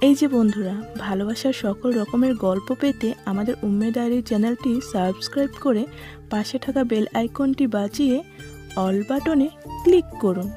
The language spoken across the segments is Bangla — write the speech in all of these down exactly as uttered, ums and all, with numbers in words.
এই যে বন্ধুরা, ভালোবাসার সকল রকমের গল্প পেতে আমাদের উম্মে ডায়েরি চ্যানেলটি সাবস্ক্রাইব করে পাশে থাকা বেল আইকনটি বাজিয়ে অল বাটনে ক্লিক করুন।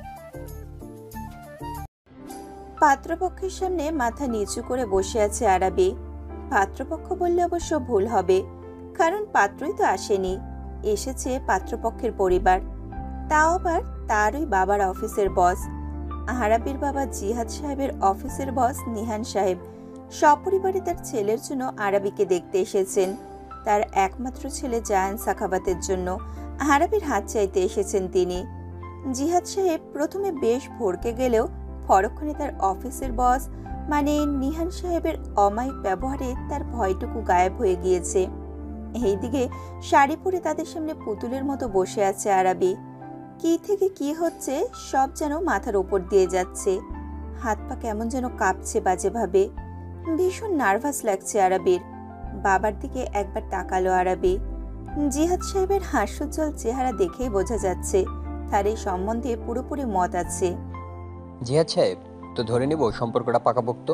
পাত্রপক্ষের সামনে মাথা নিচু করে বসে আছে আরাবি। পাত্রপক্ষ বললে অবশ্য ভুল হবে, কারণ পাত্রই তো আসেনি, এসেছে পাত্রপক্ষের পরিবার, তাও আবার তারই বাবার অফিসের বস। আরাবির বাবা জিহাদ সাহেবের অফিসের বস নিহান সাহেব সপরিবারে তার ছেলের জন্য আরাবিকে দেখতে এসেছেন। তার একমাত্র ছেলে জায়ান সাখাবাতের জন্য আরাবির হাত চাইতে এসেছেন তিনি। জিহাদ সাহেব প্রথমে বেশ ভড়কে গেলেও পরক্ষণে তার অফিসের বস মানে নিহান সাহেবের অমায়িক ব্যবহারে তার ভয়টুকু গায়েব হয়ে গিয়েছে। এইদিকে শাড়ি পরে তাদের সামনে পুতুলের মতো বসে আছে আরাবি। কি থেকে কি হচ্ছে সব যেন মাথার উপর দিয়ে যাচ্ছে, হাত পা কেমন যেন কাঁপছে বাজেভাবে। ভীষণ নার্ভাস লাগছে আরাবির। বাবার দিকে একবার তাকালো আরাবি। জিহাদ সাহেবের হাস্যোজ্জ্বল চেহারা দেখেই বোঝা যাচ্ছে তার এই সম্বন্ধে পুরোপুরি মত আছে। জিহাদ সাহেব, তো ধরে নিব সম্পর্কটা পাকাপোক্ত?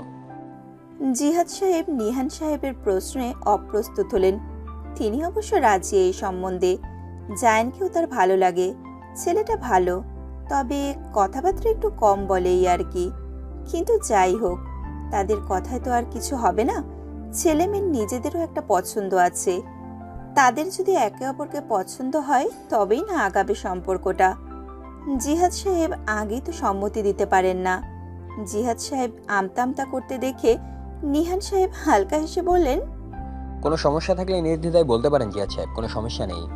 জিহাদ সাহেব নিহান সাহেবের প্রশ্নে অপ্রস্তুত হলেন। তিনি অবশ্য রাজি এই সম্বন্ধে। জায়ানকেও তার ভালো লাগে, ছেলেটা ভালো, তবে কথাবার্তা একটু কম বলেই আর কি। কিন্তু যাই হোক, তাদের কথায় তো আর কিছু হবে না। ছেলে মেয়ের নিজেদেরও একটা পছন্দ আছে, তাদের যদি একে অপরকে পছন্দ হয় তবেই না আগাবে সম্পর্কটা। জিহাদ সাহেব আগেই তো সম্মতি দিতে পারেন না। জিহাদ সাহেব আমতা আমতা করতে দেখে নিহান সাহেব হালকা হেসে বললেন, কোনো সমস্যা থাকলে নির্দ্বিধায় বলতে পারেন জিহাদ সাহেব, কোনো সমস্যা নেই।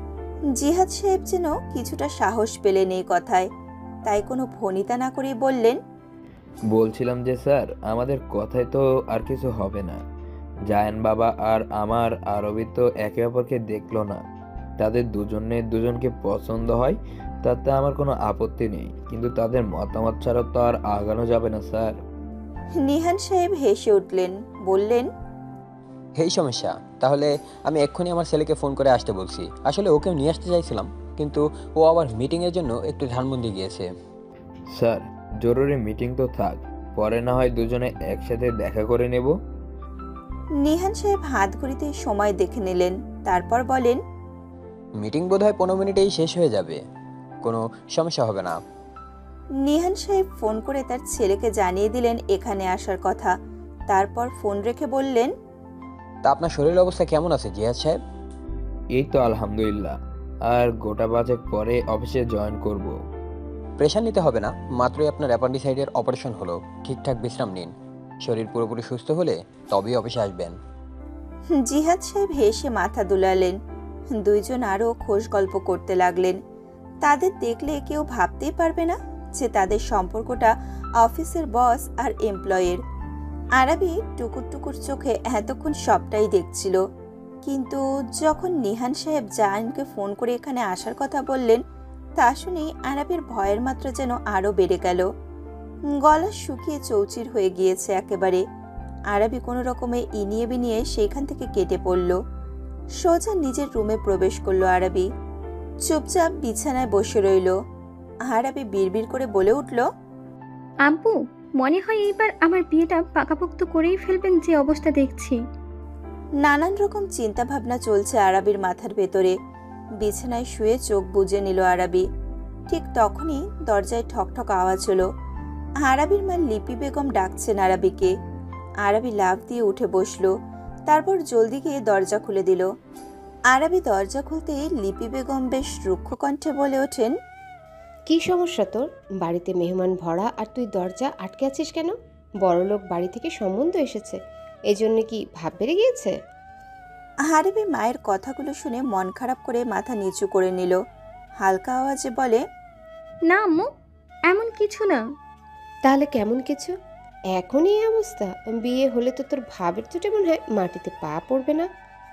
জিহাদ সাহেব যেন কিছুটা সাহস পেলেন এই কথায়, তাই কোনো ভনিতা না করেই বললেন, বলছিলাম যে স্যার, আমাদের কথায় তো আর কিছু হবে না। জায়ান বাবা আর আমার আরবি তো একে অপরকে দেখলো না, তাদের দুজনের দুজনকে পছন্দ হয় তাতে আমার কোনো আপত্তি নেই, কিন্তু তাদের মতামত ছাড়া তো আর আগানো যাবে না স্যার। নিহান সাহেব হেসে উঠলেন, বললেন, এই সমস্যা, তাহলে আমি এক্ষুনি আমার ছেলেকে ফোন করে আসতে বলছি। আসলে ওকেও নিয়ে আসতে চাইছিলাম, কিন্তু ও আবার মিটিংয়ের জন্য একটু ধানমন্দি গিয়েছে। স্যার, জরুরি মিটিং তো থাক, পরে না হয় দুজনে একসাথে দেখা করে নেব। নিহান সাহেব হাত ঘড়িতে সময় দেখে নিলেন, তারপর বলেন, মিটিং বোধহয় পনেরো মিনিটেই শেষ হয়ে যাবে, কোনো সমস্যা হবে না। নিহান সাহেব ফোন করে তার ছেলেকে জানিয়ে দিলেন এখানে আসার কথা। তারপর ফোন রেখে বললেন, তা আপনার শরীরের অবস্থা কেমন আছে জিহাদ সাহেব? এই তো আলহামদুলিল্লাহ, আর গোটা পাঁচেক পরে অফিসে জয়েন করব। প্রেশার নিতে হবে না, মাত্রই আপনার অ্যাপেন্ডিসাইডের অপারেশন হলো। ঠিকঠাক বিশ্রাম নিন, শরীর পুরোপুরি সুস্থ হলে তবেই অফিসে আসবেন। জিহাদ সাহেব হেসে মাথা দুলালেন। দুইজন আরো খোশ গল্প করতে লাগলেন। তাদের দেখলে কেউ ভাবতেই পারবে না যে তাদের সম্পর্কটা অফিসের বস আর এমপ্লয়ের। আরাবি টুকুর টুকুর চোখে এতক্ষণ সবটাই দেখছিল, কিন্তু যখন নিহান সাহেব জায়ানকে ফোন করে এখানে আসার কথা বললেন, তা শুনেই আরাবির ভয়ের মাত্রা যেন আরো বেড়ে গেল। গলা শুকিয়ে চৌচির হয়ে গিয়েছে একেবারে। আরাবি কোনো রকমে ইনিয়ে বিনিয়ে সেইখান থেকে কেটে পড়ল। সোজা নিজের রুমে প্রবেশ করলো আরাবি। চুপচাপ বিছানায় বসে রইল। আরাবি বিড়বিড় করে বলে উঠল, আব্বু, মনে হয় এইবার আমার বিয়েটা পাকাপোক্ত করেই ফেলবেন যে অবস্থা দেখছি। নানান রকম চিন্তা ভাবনা চলছে আরাবির মাথার ভেতরে। বিছানায় শুয়ে চোখ বুজে নিল আরাবি। ঠিক তখনই দরজায় ঠকঠক আওয়াজ হলো। আরাবির মা লিপি বেগম ডাকছেন আরাবিকে। আরাবি লাফ দিয়ে উঠে বসলো, তারপর জলদি গিয়ে দরজা খুলে দিল। আরাবি দরজা খুলতেই লিপি বেগম বেশ রুক্ষ কণ্ঠে বলে ওঠেন, কি সমস্যা তোর? বাড়িতে মেহমান ভরা আর তুই দরজা আটকে আছিস কেন? বড়লোক বাড়ি থেকে সম্বন্ধ এসেছে, এজন্য কি ভাব বেড়ে গিয়েছে? আরাবি মায়ের কথাগুলো শুনে মন খারাপ করে মাথা নিচু করে নিল। হালকা আওয়াজে বলে, না আম্মু, এমন কিছু না। তাহলে কেমন কিছু? এখনই এই অবস্থা, বিয়ে হলে তো তোর ভাবের চোটে মনে হয় মাটিতে পা পড়বে না।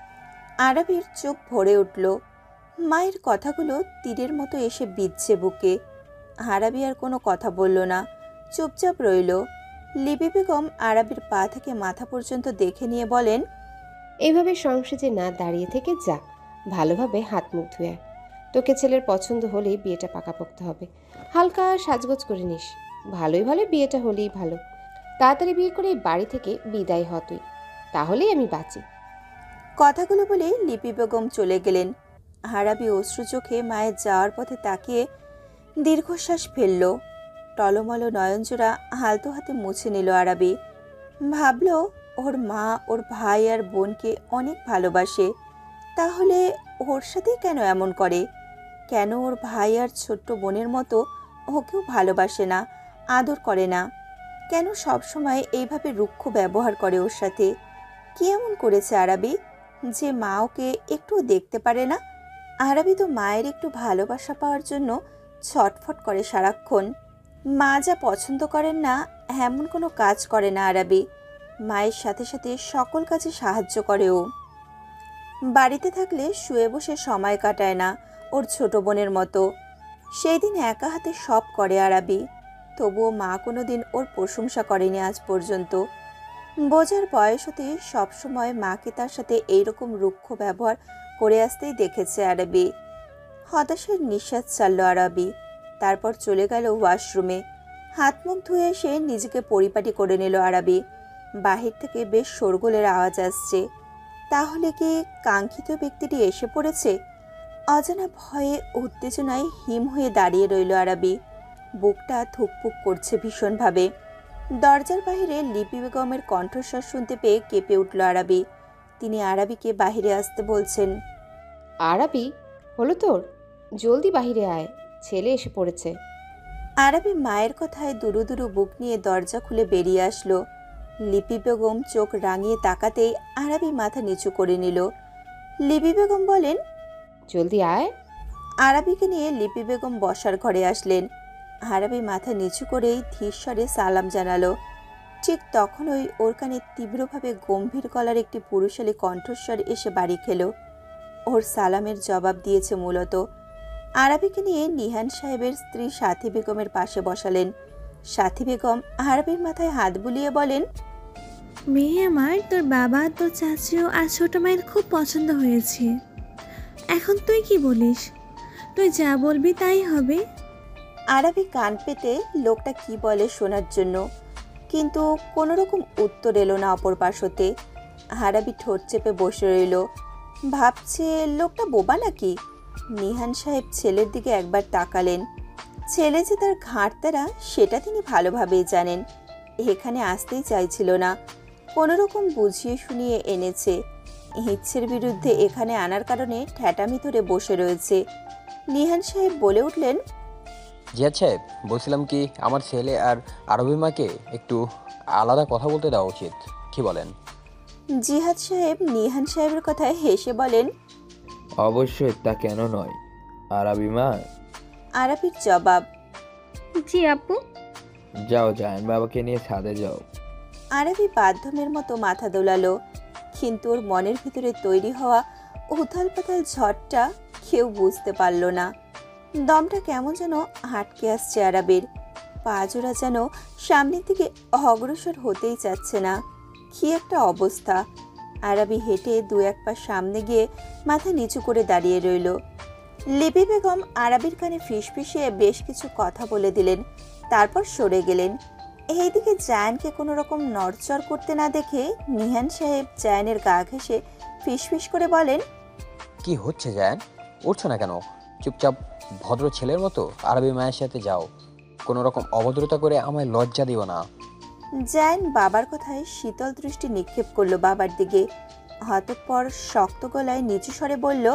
আরাবির চোখ ভরে উঠল। মায়ের কথাগুলো তীরের মতো এসে বিঁধছে বুকে। আরাবি আর কোনো কথা বলল না, চুপচাপ রইল। লিপি বেগম আরাবির পা থেকে মাথা পর্যন্ত দেখে নিয়ে বলেন, এইভাবে সংসারে না দাঁড়িয়ে থেকে যা, ভালোভাবে হাত মুখ ধুয়ে। তোকে ছেলের পছন্দ হলেই বিয়েটা পাকাপোক্ত হবে। হালকা সাজগোজ করে নিস, ভালোই ভালো বিয়েটা হলেই ভালো। তাড়াতাড়ি বিয়ে করে এই বাড়ি থেকে বিদায় হ তুই, তাহলেই আমি বাঁচি। কথাগুলো বলে লিপি বেগম চলে গেলেন। আরাবি অশ্রু চোখে মায়ের যাওয়ার পথে তাকিয়ে দীর্ঘশ্বাস ফেলল। টলমল নয়নজোড়া হালতো হাতে মুছে নিল আরাবি। ভাবল ওর মা ওর ভাই আর বোনকে অনেক ভালোবাসে, তাহলে ওর সাথেই কেন এমন করে? কেন ওর ভাই আর ছোট্ট বোনের মতো ওকেও ভালোবাসে না, আদর করে না? কেন সবসময় এইভাবে রুক্ষ ব্যবহার করে ওর সাথে? কি এমন করেছে আরাবি যে মা ওকে একটু দেখতে পারে না? আরাবি তো মায়ের একটু ভালোবাসা পাওয়ার জন্য ছটফট করে সারাক্ষণ। মা যা পছন্দ করেন না এমন কোনো কাজ করে না আরাবি। মায়ের সাথে সাথে সকল কাজে সাহায্য করে ও। বাড়িতে থাকলে শুয়ে বসে সময় কাটায় না ওর ছোট বোনের মতো। সেই দিন একা হাতে সব করে আরাবি, তবুও মা কোনো দিন ওর প্রশংসা করেনি আজ পর্যন্ত। বোঝার বয়স হতে সবসময় মাকে তার সাথে এইরকম রুক্ষ ব্যবহার করে আসতেই দেখেছে আরাবি। হতাশার নিঃশ্বাস ছাড়ল আরাবি। তারপর চলে গেল ওয়াশরুমে। হাত মুখ ধুয়ে এসে নিজেকে পরিপাটি করে নিল আরাবি। বাহির থেকে বেশ শোরগোলের আওয়াজ আসছে। তাহলে কি কাঙ্ক্ষিত ব্যক্তিটি এসে পড়েছে? অজানা ভয়ে উত্তেজনায় হিম হয়ে দাঁড়িয়ে রইল আরাবি। বুকটা ধুকপুক করছে ভীষণভাবে। দরজার বাহিরে লিপি বেগমের কণ্ঠস্বর শুনতে পেয়ে কেঁপে উঠল আরাবি। তিনি আরাবিকে বাহিরে আসতে বলছেন। আরাবি, হলো তোর? জলদি বাহিরে আয়, ছেলে এসে পড়েছে। আরাবি মায়ের কথায় দুরু দুরু বুক নিয়ে দরজা খুলে বেরিয়ে আসলো। লিপি বেগম চোখ রাঙিয়ে তাকাতেই আরাবি মাথা নিচু করে নিল। লিপি বেগম বলেন, জলদি আয়। আরাবিকে নিয়ে লিপি বেগম বসার ঘরে আসলেন। আরাবি মাথা নিচু করেই ধীরস্বরে সালাম জানালো। ঠিক তখনই ওর কানে তীব্রভাবে গম্ভীর গলার একটি পুরুষালী কণ্ঠস্বর এসে বাড়ি খেল। ওর সালামের জবাব দিয়েছে মূলত। আরাবিকে নিয়ে নিহান সাহেবের স্ত্রী সাথী বেগমের পাশে বসালেন। সাথী বেগম আরাবির মাথায় হাত বুলিয়ে বলেন, মেয়ে আমার, তোর বাবা, তোর চাচিও আর ছোট মায়ের খুব পছন্দ হয়েছে। এখন তুই কি বলিস? তুই যা বলবি তাই হবে। আরাবি কান পেতে লোকটা কি বলে শোনার জন্য, কিন্তু কোনো রকম উত্তর এলো না অপর পাশ হতে। আরাবি ঠোঁট চেপে বসে রইল, ভাবছে লোকটা বোবা নাকি। নিহান সাহেব ছেলের দিকে একবার তাকালেন। ছেলে যে তার ঘাড়তারা সেটা তিনি ভালোভাবেই জানেন। এখানে আসতেই চাইছিল না, কোনো রকম বুঝিয়ে শুনিয়ে এনেছে। ইচ্ছের বিরুদ্ধে এখানে আনার কারণে ঠ্যাটামি ধরে বসে রয়েছে। নিহান সাহেব বলে উঠলেন, জিয়াদ সাহেব, বলছিলাম কি আমার ছেলে আর আরবি মাকে একটু আলাদা কথা বলতে দেওয়া উচিত, কি বলেন? জিহাদ সাহেব নিহান সাহেবের কথায় হেসে বলেন, অবশ্যই, তা কেন নয় আরাবি মা। আরাবির জবাব, জি আপু। যাও, জায়ান বাবাকে নিয়ে ছাদে যাও। আরাবি বাধ্যমের মতো মাথা দোলালো, কিন্তু ওর মনের ভিতরে তৈরি হওয়া উথাল পাতাল ঝড়টা কেউ বুঝতে পারল না। দমটা কেমন যেন আটকে আসছে আরাবির। পা জোড়া যেন সামনের দিকে অগ্রসর হতেই চাচ্ছে না। কি একটা অবস্থা। আরাবি হেঁটে দু এক পা সামনে গিয়ে মাথা নিচু করে দাঁড়িয়ে রইল। লিপি বেগম আরাবির কানে ফিসফিসিয়ে বেশ কিছু কথা বলে দিলেন, তারপর সরে গেলেন। এইদিকে জায়ানকে কোনো রকম নড়চড় করতে না দেখে নিহান সাহেব জায়ানের গা ঘেঁষে ফিসফিস করে বলেন, কি হচ্ছে জায়ান? উঠছো না কেন? চুপচাপ ভদ্র ছেলের মতো আরবি মায়ের সাথে যাও। কোনো রকম অভদ্রতা করে আমায় লজ্জা দিও না। জায়ান বাবার কথায় শীতল দৃষ্টি নিক্ষেপ করলো বাবার দিকে। অতঃপর শক্ত গলায় নিচু স্বরে বলল,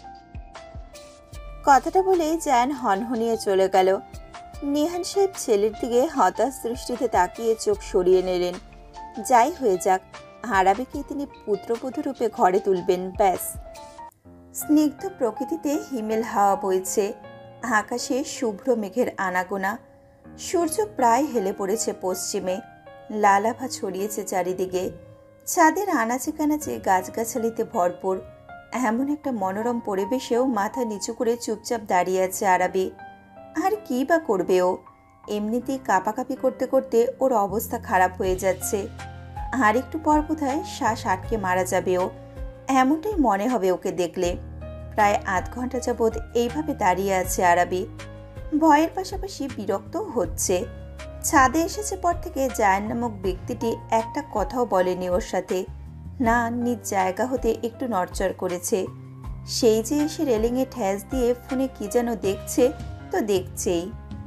কথাটা বলেই জায়ান হনহনিয়ে চলে গেল। নিহান সাহেব ছেলের দিকে হতাশ দৃষ্টিতে তাকিয়ে চোখ সরিয়ে নিলেন। যাই হয়ে যাক, আরাবিকে তিনি পুত্রবধূ রূপে ঘরে তুলবেন, ব্যাস। স্নিগ্ধ প্রকৃতিতে হিমেল হাওয়া বইছে। আকাশে শুভ্র মেঘের আনাগোনা। সূর্য প্রায় হেলে পড়েছে পশ্চিমে। লালাভা ছড়িয়েছে চারিদিকে। ছাদের আনাচে কানাচে গাছগাছালিতে ভরপুর। এমন একটা মনোরম পরিবেশেও মাথা নিচু করে চুপচাপ দাঁড়িয়ে আছে আরাবি। আর কি বা করবে ও? এমনিতেই কাঁপাকাঁপি করতে করতে ওর অবস্থা খারাপ হয়ে যাচ্ছে। আর একটু পর বোধহয় শ্বাস আটকে মারা যাবে ও, এমনটাই মনে হবে ওকে দেখলে। প্রায় আধ ঘন্টা যাবৎ এইভাবে দাঁড়িয়ে আছে আরাবি। ভয়ের পাশাপাশি বিরক্তও হচ্ছে। ছাদে এসেছে পর থেকে জায়ান নামক ব্যক্তিটি একটা কথাও বলেনি ওর সাথে, না নিজ জায়গা হতে একটু নড়চড় করেছে। সেই যে এসে রেলিংয়ে ঠ্যাস দিয়ে ফোনে কি যেন দেখছে তো দেখছেই।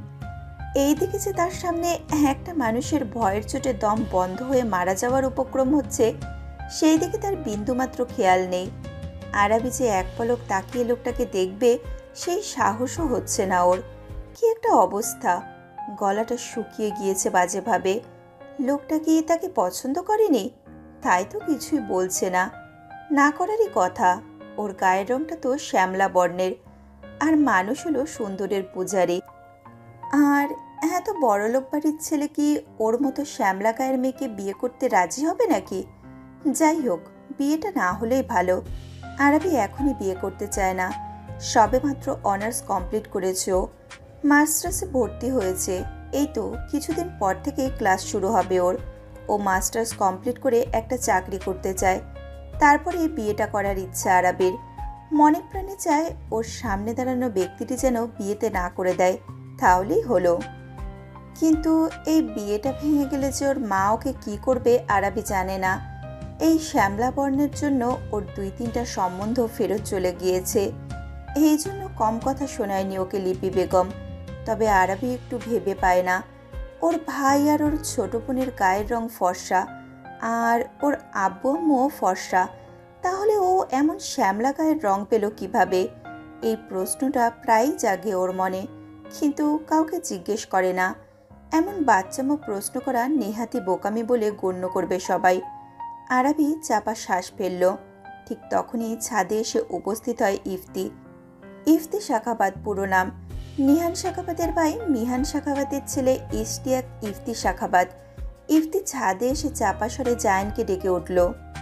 এইদিকে যে তার সামনে একটা মানুষের ভয়ের চোটে দম বন্ধ হয়ে মারা যাওয়ার উপক্রম হচ্ছে, সেই দিকে তার বিন্দুমাত্র খেয়াল নেই। আরাবি যে এক পলক তাকিয়ে লোকটাকে দেখবে সেই সাহসও হচ্ছে না ওর। কি একটা অবস্থা, গলাটা শুকিয়ে গিয়েছে বাজেভাবে। লোকটা কি তাকে পছন্দ করেনি? তাই তো কিছুই বলছে না, না করারই কথা। ওর গায়ের রংটা তো শ্যামলা বর্ণের, আর মানুষ হলো সুন্দরের পূজারী। আর এত বড়লোক বাড়ির ছেলে কি ওর মতো শ্যামলা গায়ের মেয়েকে বিয়ে করতে রাজি হবে নাকি? যাই হোক, বিয়েটা না হলেই ভালো। আরাবি এখনই বিয়ে করতে চায় না। সবে মাত্র অনার্স কমপ্লিট করেছে ও, মাস্টার্সে ভর্তি হয়েছে। এই তো কিছুদিন পর থেকেই ক্লাস শুরু হবে ওর। ও মাস্টার্স কমপ্লিট করে একটা চাকরি করতে চায়, তারপরে বিয়েটা করার ইচ্ছা আরাবির। মনে প্রাণে চায় ওর সামনে দাঁড়ানো ব্যক্তিটি যেন বিয়েতে না করে দেয়, তাহলেই হলো। কিন্তু এই বিয়েটা ভেঙে গেলে যে ওর মা ওকে কী করবে আরাবি জানে না। এই শ্যামলা বর্ণের জন্য ওর দুই তিনটা সম্বন্ধ ফেরত চলে গিয়েছে। এই জন্য কম কথা শোনায়নি ওকে লিপি বেগম। তবে আরাবি একটু ভেবে পায় না, ওর ভাই আর ওর ছোট বোনের গায়ের রং ফর্সা, আর ওর আব্বু আম্মুও ফর্সা, তাহলে ও এমন শ্যামলা গায়ের রং পেল কিভাবে? এই প্রশ্নটা প্রায়ই জাগে ওর মনে, কিন্তু কাউকে জিজ্ঞেস করে না। এমন বাচ্চামো প্রশ্ন করা নেহাতি বোকামি বলে গণ্য করবে সবাই। আরাবি চাপা শ্বাস ফেলল। ঠিক তখনই ছাদে এসে উপস্থিত হয় ইফতি। ইফতি শাখাবাদ পুরো নাম। নিহান শাখাবাদের ভাই মিহান শাখাবাদের ছেলে ইশতিয়াক ইফতি শাখাবাদ। ইফতি ছাদে এসে চাপা স্বরে জায়ানকে ডেকে উঠল।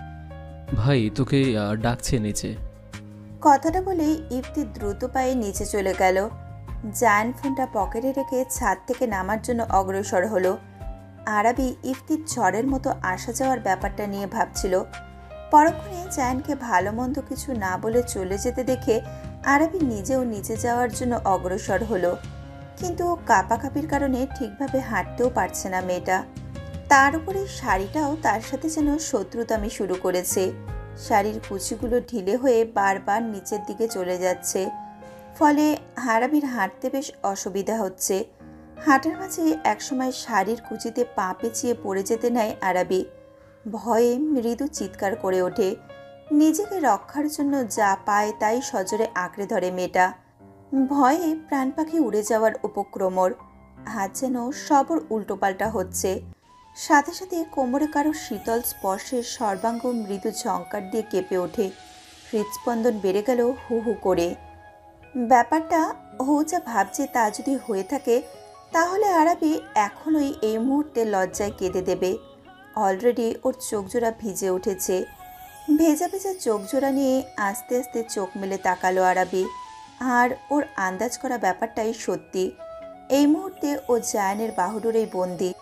ভাই তোকে ডাকছে নিচে। কথাটা বলেই ইফতি দ্রুত পায়ে নিচে চলে গেল। জায়ান ফোনটা পকেটে রেখে ছাদ থেকে নামার জন্য অগ্রসর হলো। আরাবি ইফতির ঝড়ের মতো আসা যাওয়ার ব্যাপারটা নিয়ে ভাবছিল। পরক্ষণে জায়ানকে ভালো মন্দ কিছু না বলে চলে যেতে দেখে আরাবি নিজেও নিচে যাওয়ার জন্য অগ্রসর হলো। কিন্তু কাঁপাকাঁপির কারণে ঠিকভাবে হাঁটতেও পারছে না মেয়েটা। তার উপরে শাড়িটাও তার সাথে যেন শত্রুতামি শুরু করেছে। শাড়ির কুচিগুলো ঢিলে হয়ে বারবার নিচের দিকে চলে যাচ্ছে, ফলে আরাবির হাঁটতে বেশ অসুবিধা হচ্ছে। হাঁটার মাঝে একসময় শাড়ির কুচিতে পা পেঁচিয়ে পড়ে যেতে নেয় আরাবি। ভয়ে মৃদু চিৎকার করে ওঠে। নিজেকে রক্ষার জন্য যা পায় তাই সজোরে আঁকড়ে ধরে মেয়েটা। ভয়ে প্রাণ পাখি উড়ে যাওয়ার উপক্রম ওর। হাত যেন সবর উল্টোপাল্টা হচ্ছে। সাথে সাথে কোমরে কারো শীতল স্পর্শে সর্বাঙ্গ মৃদু ঝঙ্কার দিয়ে কেঁপে ওঠে। হৃদস্পন্দন বেড়ে গেল হু হু করে। ব্যাপারটা ও যা ভাবছে তা যদি হয়ে থাকে, তাহলে আরাবি এখনই এই মুহূর্তে লজ্জায় কেঁদে দেবে। অলরেডি ওর চোখজোড়া ভিজে উঠেছে। ভেজা ভেজা চোখজোড়া নিয়ে আস্তে আস্তে চোখ মেলে তাকালো আরাবি। আর ওর আন্দাজ করা ব্যাপারটাই সত্যি। এই মুহূর্তে ও জায়ানের বাহুডোরেই বন্দি।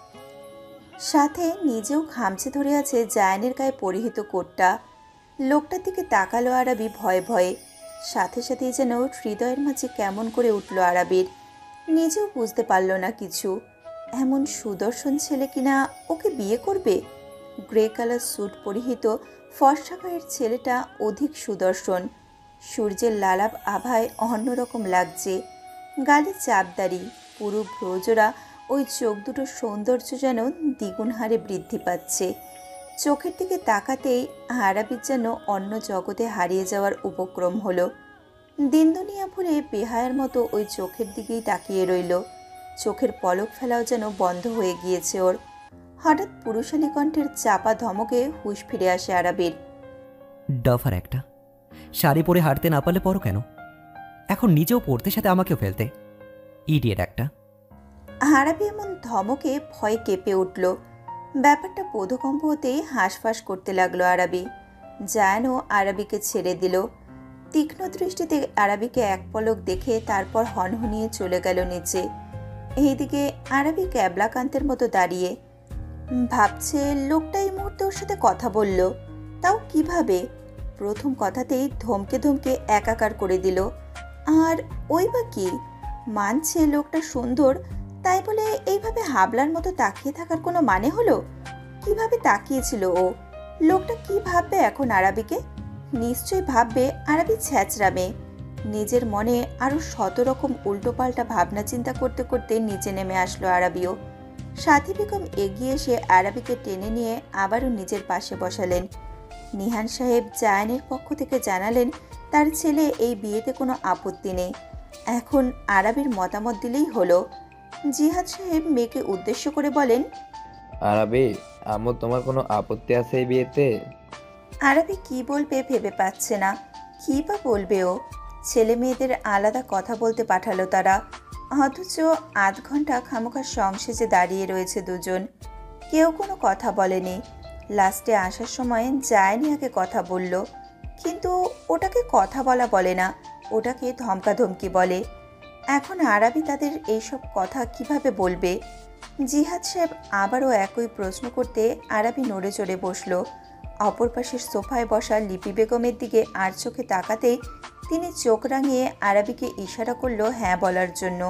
সাথে নিজেও খামচে ধরে আছে জায়ানের গায়ে পরিহিত কোটটা। লোকটার দিকে তাকালো আরাবি ভয়ে ভয়ে। সাথে সাথেই যেন হৃদয়ের মাঝে কেমন করে উঠল আরাবির। নিজেও বুঝতে পারল না কিছু। এমন সুদর্শন ছেলে কিনা ওকে বিয়ে করবে? গ্রে কালার স্যুট পরিহিত ফর্সা গায়ের ছেলেটা অধিক সুদর্শন। সূর্যের লালাভ আভায় অন্যরকম লাগছে। গালে চাপদাড়ি, পুরু ভ্রজোড়া, ওই চোখ দুটোর সৌন্দর্য যেন দ্বিগুণ হারে বৃদ্ধি পাচ্ছে। চোখের দিকে তাকাতেই আরাবির যেন অন্য জগতে হারিয়ে যাওয়ার উপক্রম হলো। দিন দুনিয়া ভুলে বেহায়ার মতো ওই চোখের দিকেই তাকিয়ে রইল। চোখের পলক ফেলাও যেন বন্ধ হয়ে গিয়েছে ওর। হঠাৎ পুরুষালী কণ্ঠের চাপা ধমকে হুঁশ ফিরে আসে আরাবির। ডাফার একটা, শাড়ি পরে হাঁটতে না পারলে পরো কেন? এখন নিজেও পড়তে সাথে আমাকেও ফেলতে, ইডিয়েট একটা। আরাবি এমন ধমকে ভয়ে কেঁপে উঠল। ব্যাপারটা বোধকম্প হতেই হাঁসফাঁস করতে লাগলো আরাবি। জায়ানও আরাবিকে ছেড়ে দিল। তীক্ষ্ণ দৃষ্টিতে আরাবিকে এক পলক দেখে তারপর হনহনিয়ে চলে গেল নিচে। এইদিকে আরাবি ক্যাবলাকান্তের মতো দাঁড়িয়ে ভাবছে, লোকটা এই মুহূর্তে ওর সাথে কথা বলল, তাও কিভাবে? প্রথম কথাতেই ধমকে ধমকে একাকার করে দিল। আর ওই বা কি, মানছে লোকটা সুন্দর, তাই বলে এইভাবে হাবলার মতো তাকিয়ে থাকার কোনো মানে হলো? কিভাবে তাকিয়েছিল ও? লোকটা কি ভাববে এখন আরাবিকে? নিশ্চয়ই ভাববে আরাবি ছ্যাচরা মেয়ে। নিজের মনে আরো শত রকম উল্টোপাল্টা ভাবনা চিন্তা করতে করতে নিচে নেমে আসলো আরাবিও। সাথী বেগম এগিয়ে এসে আরাবিকে টেনে নিয়ে আবারও নিজের পাশে বসালেন। নিহান সাহেব জায়ানের পক্ষ থেকে জানালেন তার ছেলে এই বিয়েতে কোনো আপত্তি নেই, এখন আরাবির মতামত দিলেই হলো। জিহাদ সাহেব মেয়েকে উদ্দেশ্য করে বলেন, আরাবি, আম্মু তোমার কোনো আপত্তি আছে এই বিয়েতে? আরাবি কি বলবে ভেবে পাচ্ছে না। কি বা বলবে ও? ছেলে মেয়েদের আলাদা কথা বলতে পাঠালো তারা, অথচ আধ ঘন্টা খামোখা সংসেজে দাঁড়িয়ে রয়েছে দুজন। কেউ কোনো কথা বলেনি। লাস্টে আসার সময় জায়ানি আগে কথা বলল, কিন্তু ওটাকে কথা বলা বলে না, ওটাকে ধমকাধমকি বলে। এখন আরাবি তাদের এইসব কথা কিভাবে বলবে? জিহাদ সাহেব আবারও একই প্রশ্ন করতে আরাবি নড়ে চড়ে বসল। অপর পাশের সোফায় বসা লিপি বেগমের দিকে আর চোখে তাকাতেই তিনি চোখ রাঙিয়ে আরাবিকে ইশারা করলো হ্যাঁ বলার জন্য।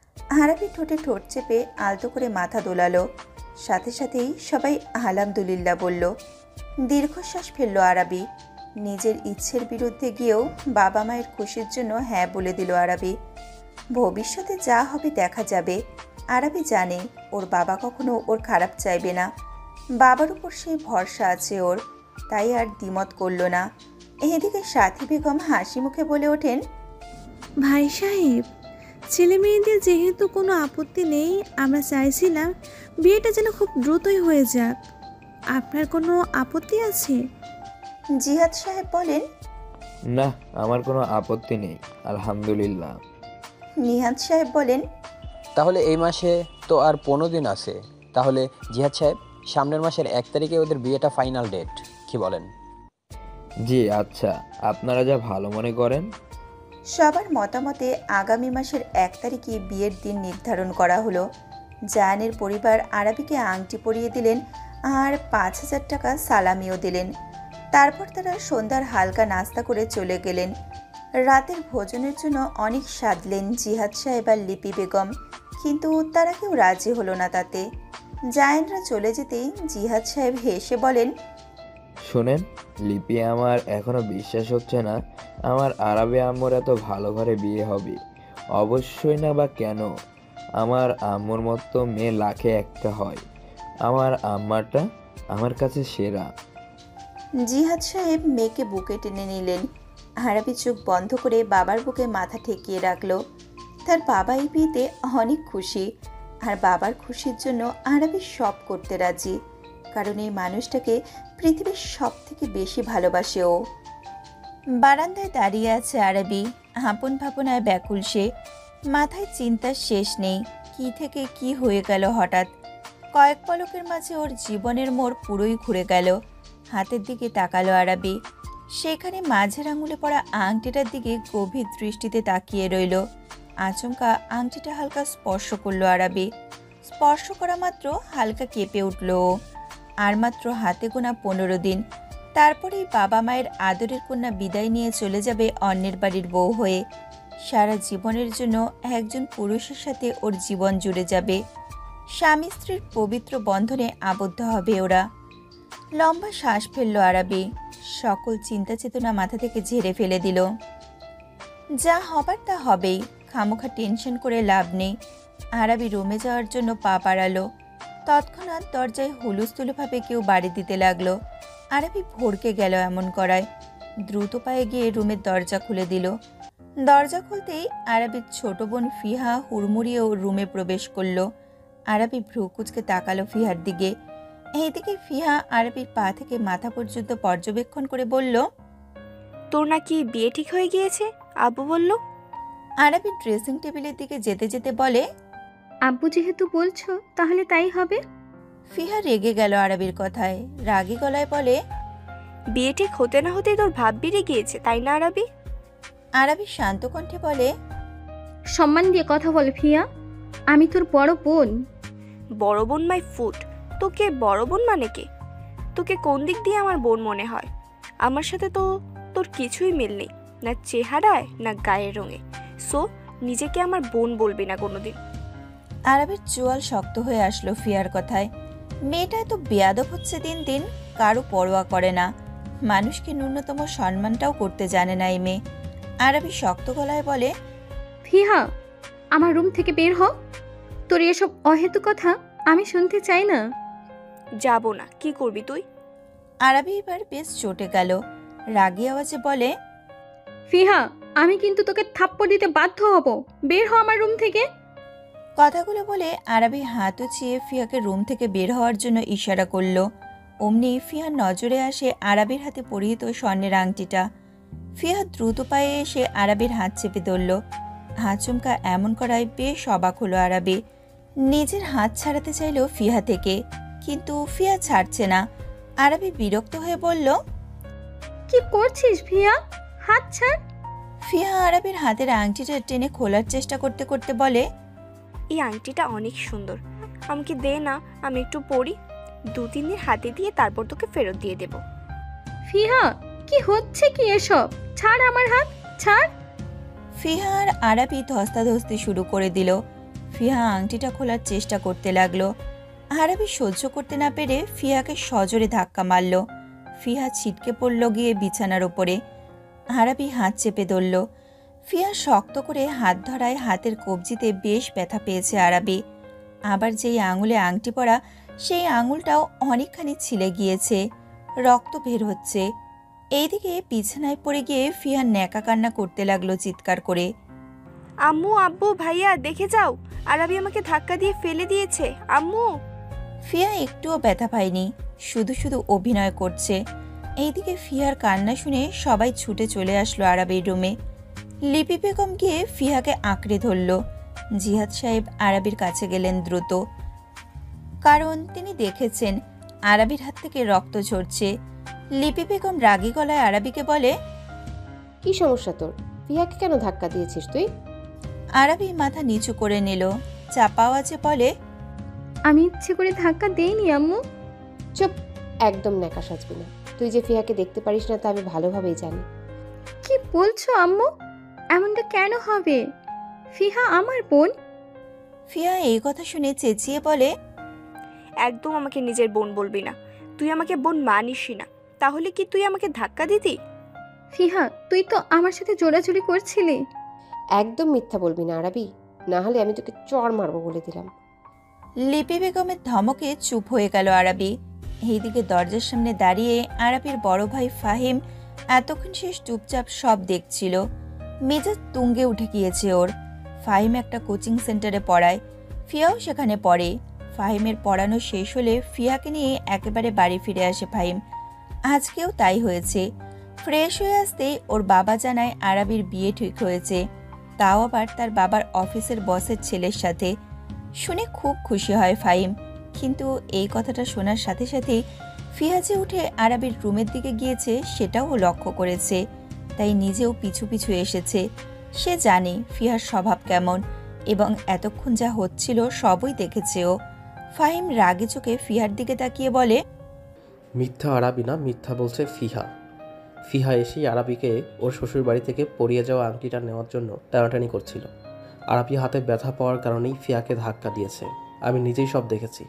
আরাবি ঠোঁটে ঠোঁট চেপে আলতো করে মাথা দোলালো। সাথে সাথেই সবাই আলহামদুলিল্লাহ বলল। দীর্ঘশ্বাস ফেলল আরাবি। নিজের ইচ্ছের বিরুদ্ধে গিয়েও বাবা মায়ের খুশির জন্য হ্যাঁ বলে দিল আরাবি। ভবিষ্যতে যা হবে দেখা যাবে। আরাবি জানে ওর বাবা কখনো ওর খারাপ চাইবে না, বাবার উপর সেই ভরসা আছে ওর, তাই আর দ্বিমত করল না। এদিকে সাথী বেগম হাসি মুখে বলে ওঠেন, ভাই সাহেব, ছেলে মেয়েদের যেহেতু কোনো আপত্তি নেই, আমরা চাইছিলাম বিয়েটা যেন খুব দ্রুতই হয়ে যাক। আপনার কোনো আপত্তি আছে? জিহাদ সাহেব বলেন, না, আমার কোনো আপত্তি নেই, আলহামদুলিল্লাহ। নিহাদ সাহেব বলেন, তাহলে এই মাসে তো আর পনেরো দিন আছে, তাহলে জিহাদ সাহেব সামনের মাসের এক তারিখে ওদের বিয়েটা ফাইনাল ডেট, কি বলেন? জি আচ্ছা, আপনারা যা ভালো মনে করেন। সবার মতামতে আগামী মাসের এক তারিখে বিয়ের দিন নির্ধারণ করা হলো। জায়ানের পরিবার আরাবিকে আংটি পরিয়ে দিলেন আর পাঁচ হাজার টাকা সালামিও দিলেন। তারপর তারা সন্ধ্যার হালকা নাস্তা করে চলে গেলেন। রাতের ভোজনের জন্য অনেক সাধলেন জিহাদ সাহেব আর লিপি বেগম, কিন্তু তারা কেউ রাজি হলো না তাতে। জায়ানরা চলে যেতেই জিহাদ সাহেব হেসে বলেন, শোনেন লিপি, আমার এখনো বিশ্বাস হচ্ছে না আমার আরাবে আম্মুর এত ভালো ঘরে বিয়ে হবে। অবশ্যই না, বা কেন? আমার আম্মুর মতো মেয়ে লাখে একটা হয়, আমার আম্মাটা আমার কাছে সেরা। জিহাদ সাহেব মেয়েকে বুকে টেনে নিলেন। আরাবি চোখ বন্ধ করে বাবার বুকে মাথা ঠেকিয়ে রাখলো। তার বাবা এই বিয়েতে অনেক খুশি, আর বাবার খুশির জন্য আরাবি সব করতে রাজি, কারণ এই মানুষটাকে পৃথিবীর সব থেকে বেশি ভালোবাসে ও। বারান্দায় দাঁড়িয়ে আছে আরাবি, আপন ভাবনায় ব্যাকুল সে। মাথায় চিন্তার শেষ নেই, কি থেকে কি হয়ে গেল হঠাৎ। কয়েক পলকের মাঝে ওর জীবনের মোড় পুরোই ঘুরে গেল। হাতের দিকে তাকালো আরাবি, সেখানে মাঝের আঙুলে পড়া আংটিটার দিকে গভীর দৃষ্টিতে তাকিয়ে রইল। আচমকা আংটিটা হালকা স্পর্শ করলো আরাবি। স্পর্শ করা মাত্র হালকা কেঁপে উঠল ও। আর মাত্র হাতে গোনা পনেরো দিন, তারপরেই বাবা মায়ের আদরের কন্যা বিদায় নিয়ে চলে যাবে অন্যের বাড়ির বউ হয়ে। সারা জীবনের জন্য একজন পুরুষের সাথে ওর জীবন জুড়ে যাবে। স্বামী স্ত্রীর পবিত্র বন্ধনে আবদ্ধ হবে ওরা। লম্বা শ্বাস ফেলল আরাবি, সকল চিন্তা চেতনা মাথা থেকে ঝেড়ে ফেলে দিল। যা হবার তা হবেই, খামোখা টেনশন করে লাভ নেই। আরাবি রুমে যাওয়ার জন্য পা বাড়ালো। তৎক্ষণাৎ দরজায় হুলুস্থুলুভাবে কেউ বাড়ি দিতে লাগলো। আরাবি ভড়কে গেল এমন করায়। দ্রুত পায়ে গিয়ে রুমের দরজা খুলে দিল। দরজা খুলতেই আরাবির ছোট বোন ফিহা হুড়মুড়িয়েও রুমে প্রবেশ করলো। আরাবি ভ্রু কুচকে তাকালো ফিহার দিকে। এইদিকে ফিহা আরাবির পা থেকে মাথা পর্যন্ত পর্যবেক্ষণ করে বলল, তোর নাকি বিয়ে ঠিক হয়ে গিয়েছে, আব্বু বলল। আরাবি ড্রেসিং টেবিলের দিকে যেতে যেতে বলে, আব্বু যেহেতু বলছো তাহলে তাই হবে। ফিহা রেগে গেল আরাবির কথায়, রাগী গলায় বলে, বিয়ে ঠিক হতে না হতেই তোর ভাব বেড়ে গিয়েছে, তাই না আরাবি? আরাবি শান্ত কণ্ঠে বলে, সম্মান দিয়ে কথা বল ফিয়া, আমি তোর বড় বোন। বড় বোন মাই ফুট, তোকে বড় বোন মানে কে? তোকে কোন দিক দিয়ে আমার বোন মনে হয়? আমার সাথে তো তোর কিছুই মিল নেই, না চেহারায় না গায়ের রঙে। সো নিজেকে আমার বোন বলবি না কোনোদিন। আরাবির চোয়াল শক্ত হয়ে আসলো ফিয়ার কথায়। মেয়েটা এত বেয়াদব হচ্ছে দিন দিন, কারো পরোয়া করে না, মানুষকে ন্যূনতম সম্মানটাও করতে জানে না এই মেয়ে। আরাবি শক্ত গলায় বলে, ফিহা, আমার রুম থেকে বের হ। তোর এসব অহেতু কথা আমি শুনতে চাই না। যাব না। কি করবি তুই? আরাবি এবার বেশ চটে গেল, রাগী আওয়াজে বলে, ফিহা, আমি কিন্তু তোকে থাপ্পড় দিতে বাধ্য হব। বের হ আমার রুম থেকে। কথাগুলো বলে আরাবি হাত উঁচিয়ে ফিয়াকে রুম থেকে বের হওয়ার জন্য ইশারা করল। অমনি ফিয়ার নজরে আসে আরাবির হাতে পরিহিত স্বর্ণের আংটিটা। ফিয়া দ্রুত পায়ে এসে আরাবির হাত চেপে ধরল। হাঁচমকা এমন করায় বেশ অবাক হলো আরাবি। নিজের হাত ছাড়াতে চাইল ফিয়া থেকে, কিন্তু ফিয়া ছাড়ছে না। আরাবি বিরক্ত হয়ে বলল, কি করছিস ফিয়া? হাত ছাড়। ফিয়া আরাবির হাতের আংটিটা টেনে খোলার চেষ্টা করতে করতে বলে, এই আংটিটা অনেক সুন্দর, আমাকে দে না, আমি একটু পরি। দু তিন দিন হাতে দিয়ে তারপর তোকে ফেরত দিয়ে দেব। ফিহা, কি হচ্ছে কি এসব? ছাড় আমার হাত, ছাড়। ফিহা আর আরাবি ধস্তাধস্তি শুরু করে দিল। ফিহা আংটিটা খোলার চেষ্টা করতে লাগলো। আরাবি সহ্য করতে না পেরে ফিয়াকে সজোরে ধাক্কা মারল। ফিহা ছিটকে পড়ল গিয়ে বিছানার ওপরে। আরাবি হাত চেপে ধরল। ফিয়া শক্ত করে হাত ধরায় হাতের কবজিতে বেশ ব্যথা পেয়েছে আরাবি। আবার যেই আঙুলে আংটি পরা, সেই আঙুলটাও অনেকখানি ছিলে গিয়েছে, রক্ত বের হচ্ছে। এইদিকে বিছানায় পড়ে গিয়ে ফিয়া ন্যাকা কান্না করতে লাগলো চিৎকার করে, আম্মু, আব্বু, ভাইয়া দেখে যাও, আরাবি আমাকে ধাক্কা দিয়ে ফেলে দিয়েছে। আম্মু। ফিয়া একটুও ব্যথা পায়নি, শুধু শুধু অভিনয় করছে। এইদিকে ফিয়ার কান্না শুনে সবাই ছুটে চলে আসলো আরাবির রুমে। লিপি বেগম গিয়ে ফিয়াকে আঁকড়ে ধরল। জিহাদ সাহেব আরাবির কাছে গেলেন দ্রুত, কারণ তিনি দেখেছেন আরাবির হাত থেকে রক্ত ঝরছে। লিপি বেগম রাগী গলায় আরাবিকে বলে, কি সমস্যা তোর? ফিহাকে কেন ধাক্কা দিয়েছিস তুই? আরাবি মাথা নিচু করে নিল, চাপা আওয়াজে বলে, আমি ইচ্ছে করে ধাক্কা দেইনি আম্মু। চুপ, একদম ন্যাকা সাজবি না। তুই যে ফিহাকে দেখতে পারিস না তা আমি ভালোভাবেই জানি। কি বলছো আম্মু? এমনটা কেন হবে? ফিহা আমার বোন। ফিয়া এই কথা শুনে চেঁচিয়ে বলে, একদম আমাকে নিজের বোন বলবি না। তুই আমাকে বোন মানিসই না, তাহলে কি তুই আমাকে ধাক্কা দিতি? ফিহা, তুই তো আমার সাথে জোড়াজুড়ি করছিলি। একদম মিথ্যা বলবি না আরাবি, না হলে আমি তোকে চড় মারবো বলে দিলাম। লিপি বেগমের ধমকে চুপ হয়ে গেল আরাবি। এইদিকে দরজার সামনে দাঁড়িয়ে আরাবির বড় ভাই ফাহিম এতক্ষণ শেষ চুপচাপ সব দেখছিল। মেজাজ তুঙ্গে উঠে গিয়েছে ওর। ফাহিম একটা কোচিং সেন্টারে পড়ায়, ফিয়াও সেখানে পড়ে। ফাহিমের পড়ানো শেষ হলে ফিয়াকে নিয়ে একেবারে বাড়ি ফিরে আসে ফাহিম। আজকেও তাই হয়েছে। ফ্রেশ হয়ে আসতেই ওর বাবা জানায় আরাবির বিয়ে ঠিক হয়েছে, তাও আবার তার বাবার অফিসের বসের ছেলের সাথে। শুনে খুব খুশি হয় ফাহিম, কিন্তু এই কথাটা শোনার সাথে সাথেই ফিয়া যে উঠে আরাবির রুমের দিকে গিয়েছে সেটাও ও লক্ষ্য করেছে, তাই নিজেও পিছু পিছু এসেছে। সে জানে ফিয়ার স্বভাব কেমন এবং এতক্ষণ যা হচ্ছিল সবই দেখেছে ও। ফাহিম রাগে চোখে ফিয়ার দিকে তাকিয়ে বলে, মিথ্যা আরাবি না, মিথ্যা বলছে ফিহা। ফিহা এসেই আরাবিকে ওর শ্বশুর বাড়ি থেকে পরিয়ে যাওয়া আংটিটা নেওয়ার জন্য টানাটানি করছিল। আরাবি হাতে ব্যথা পাওয়ার কারণেই ফিয়াকে ধাক্কা দিয়েছে, আমি নিজেই সব দেখেছি।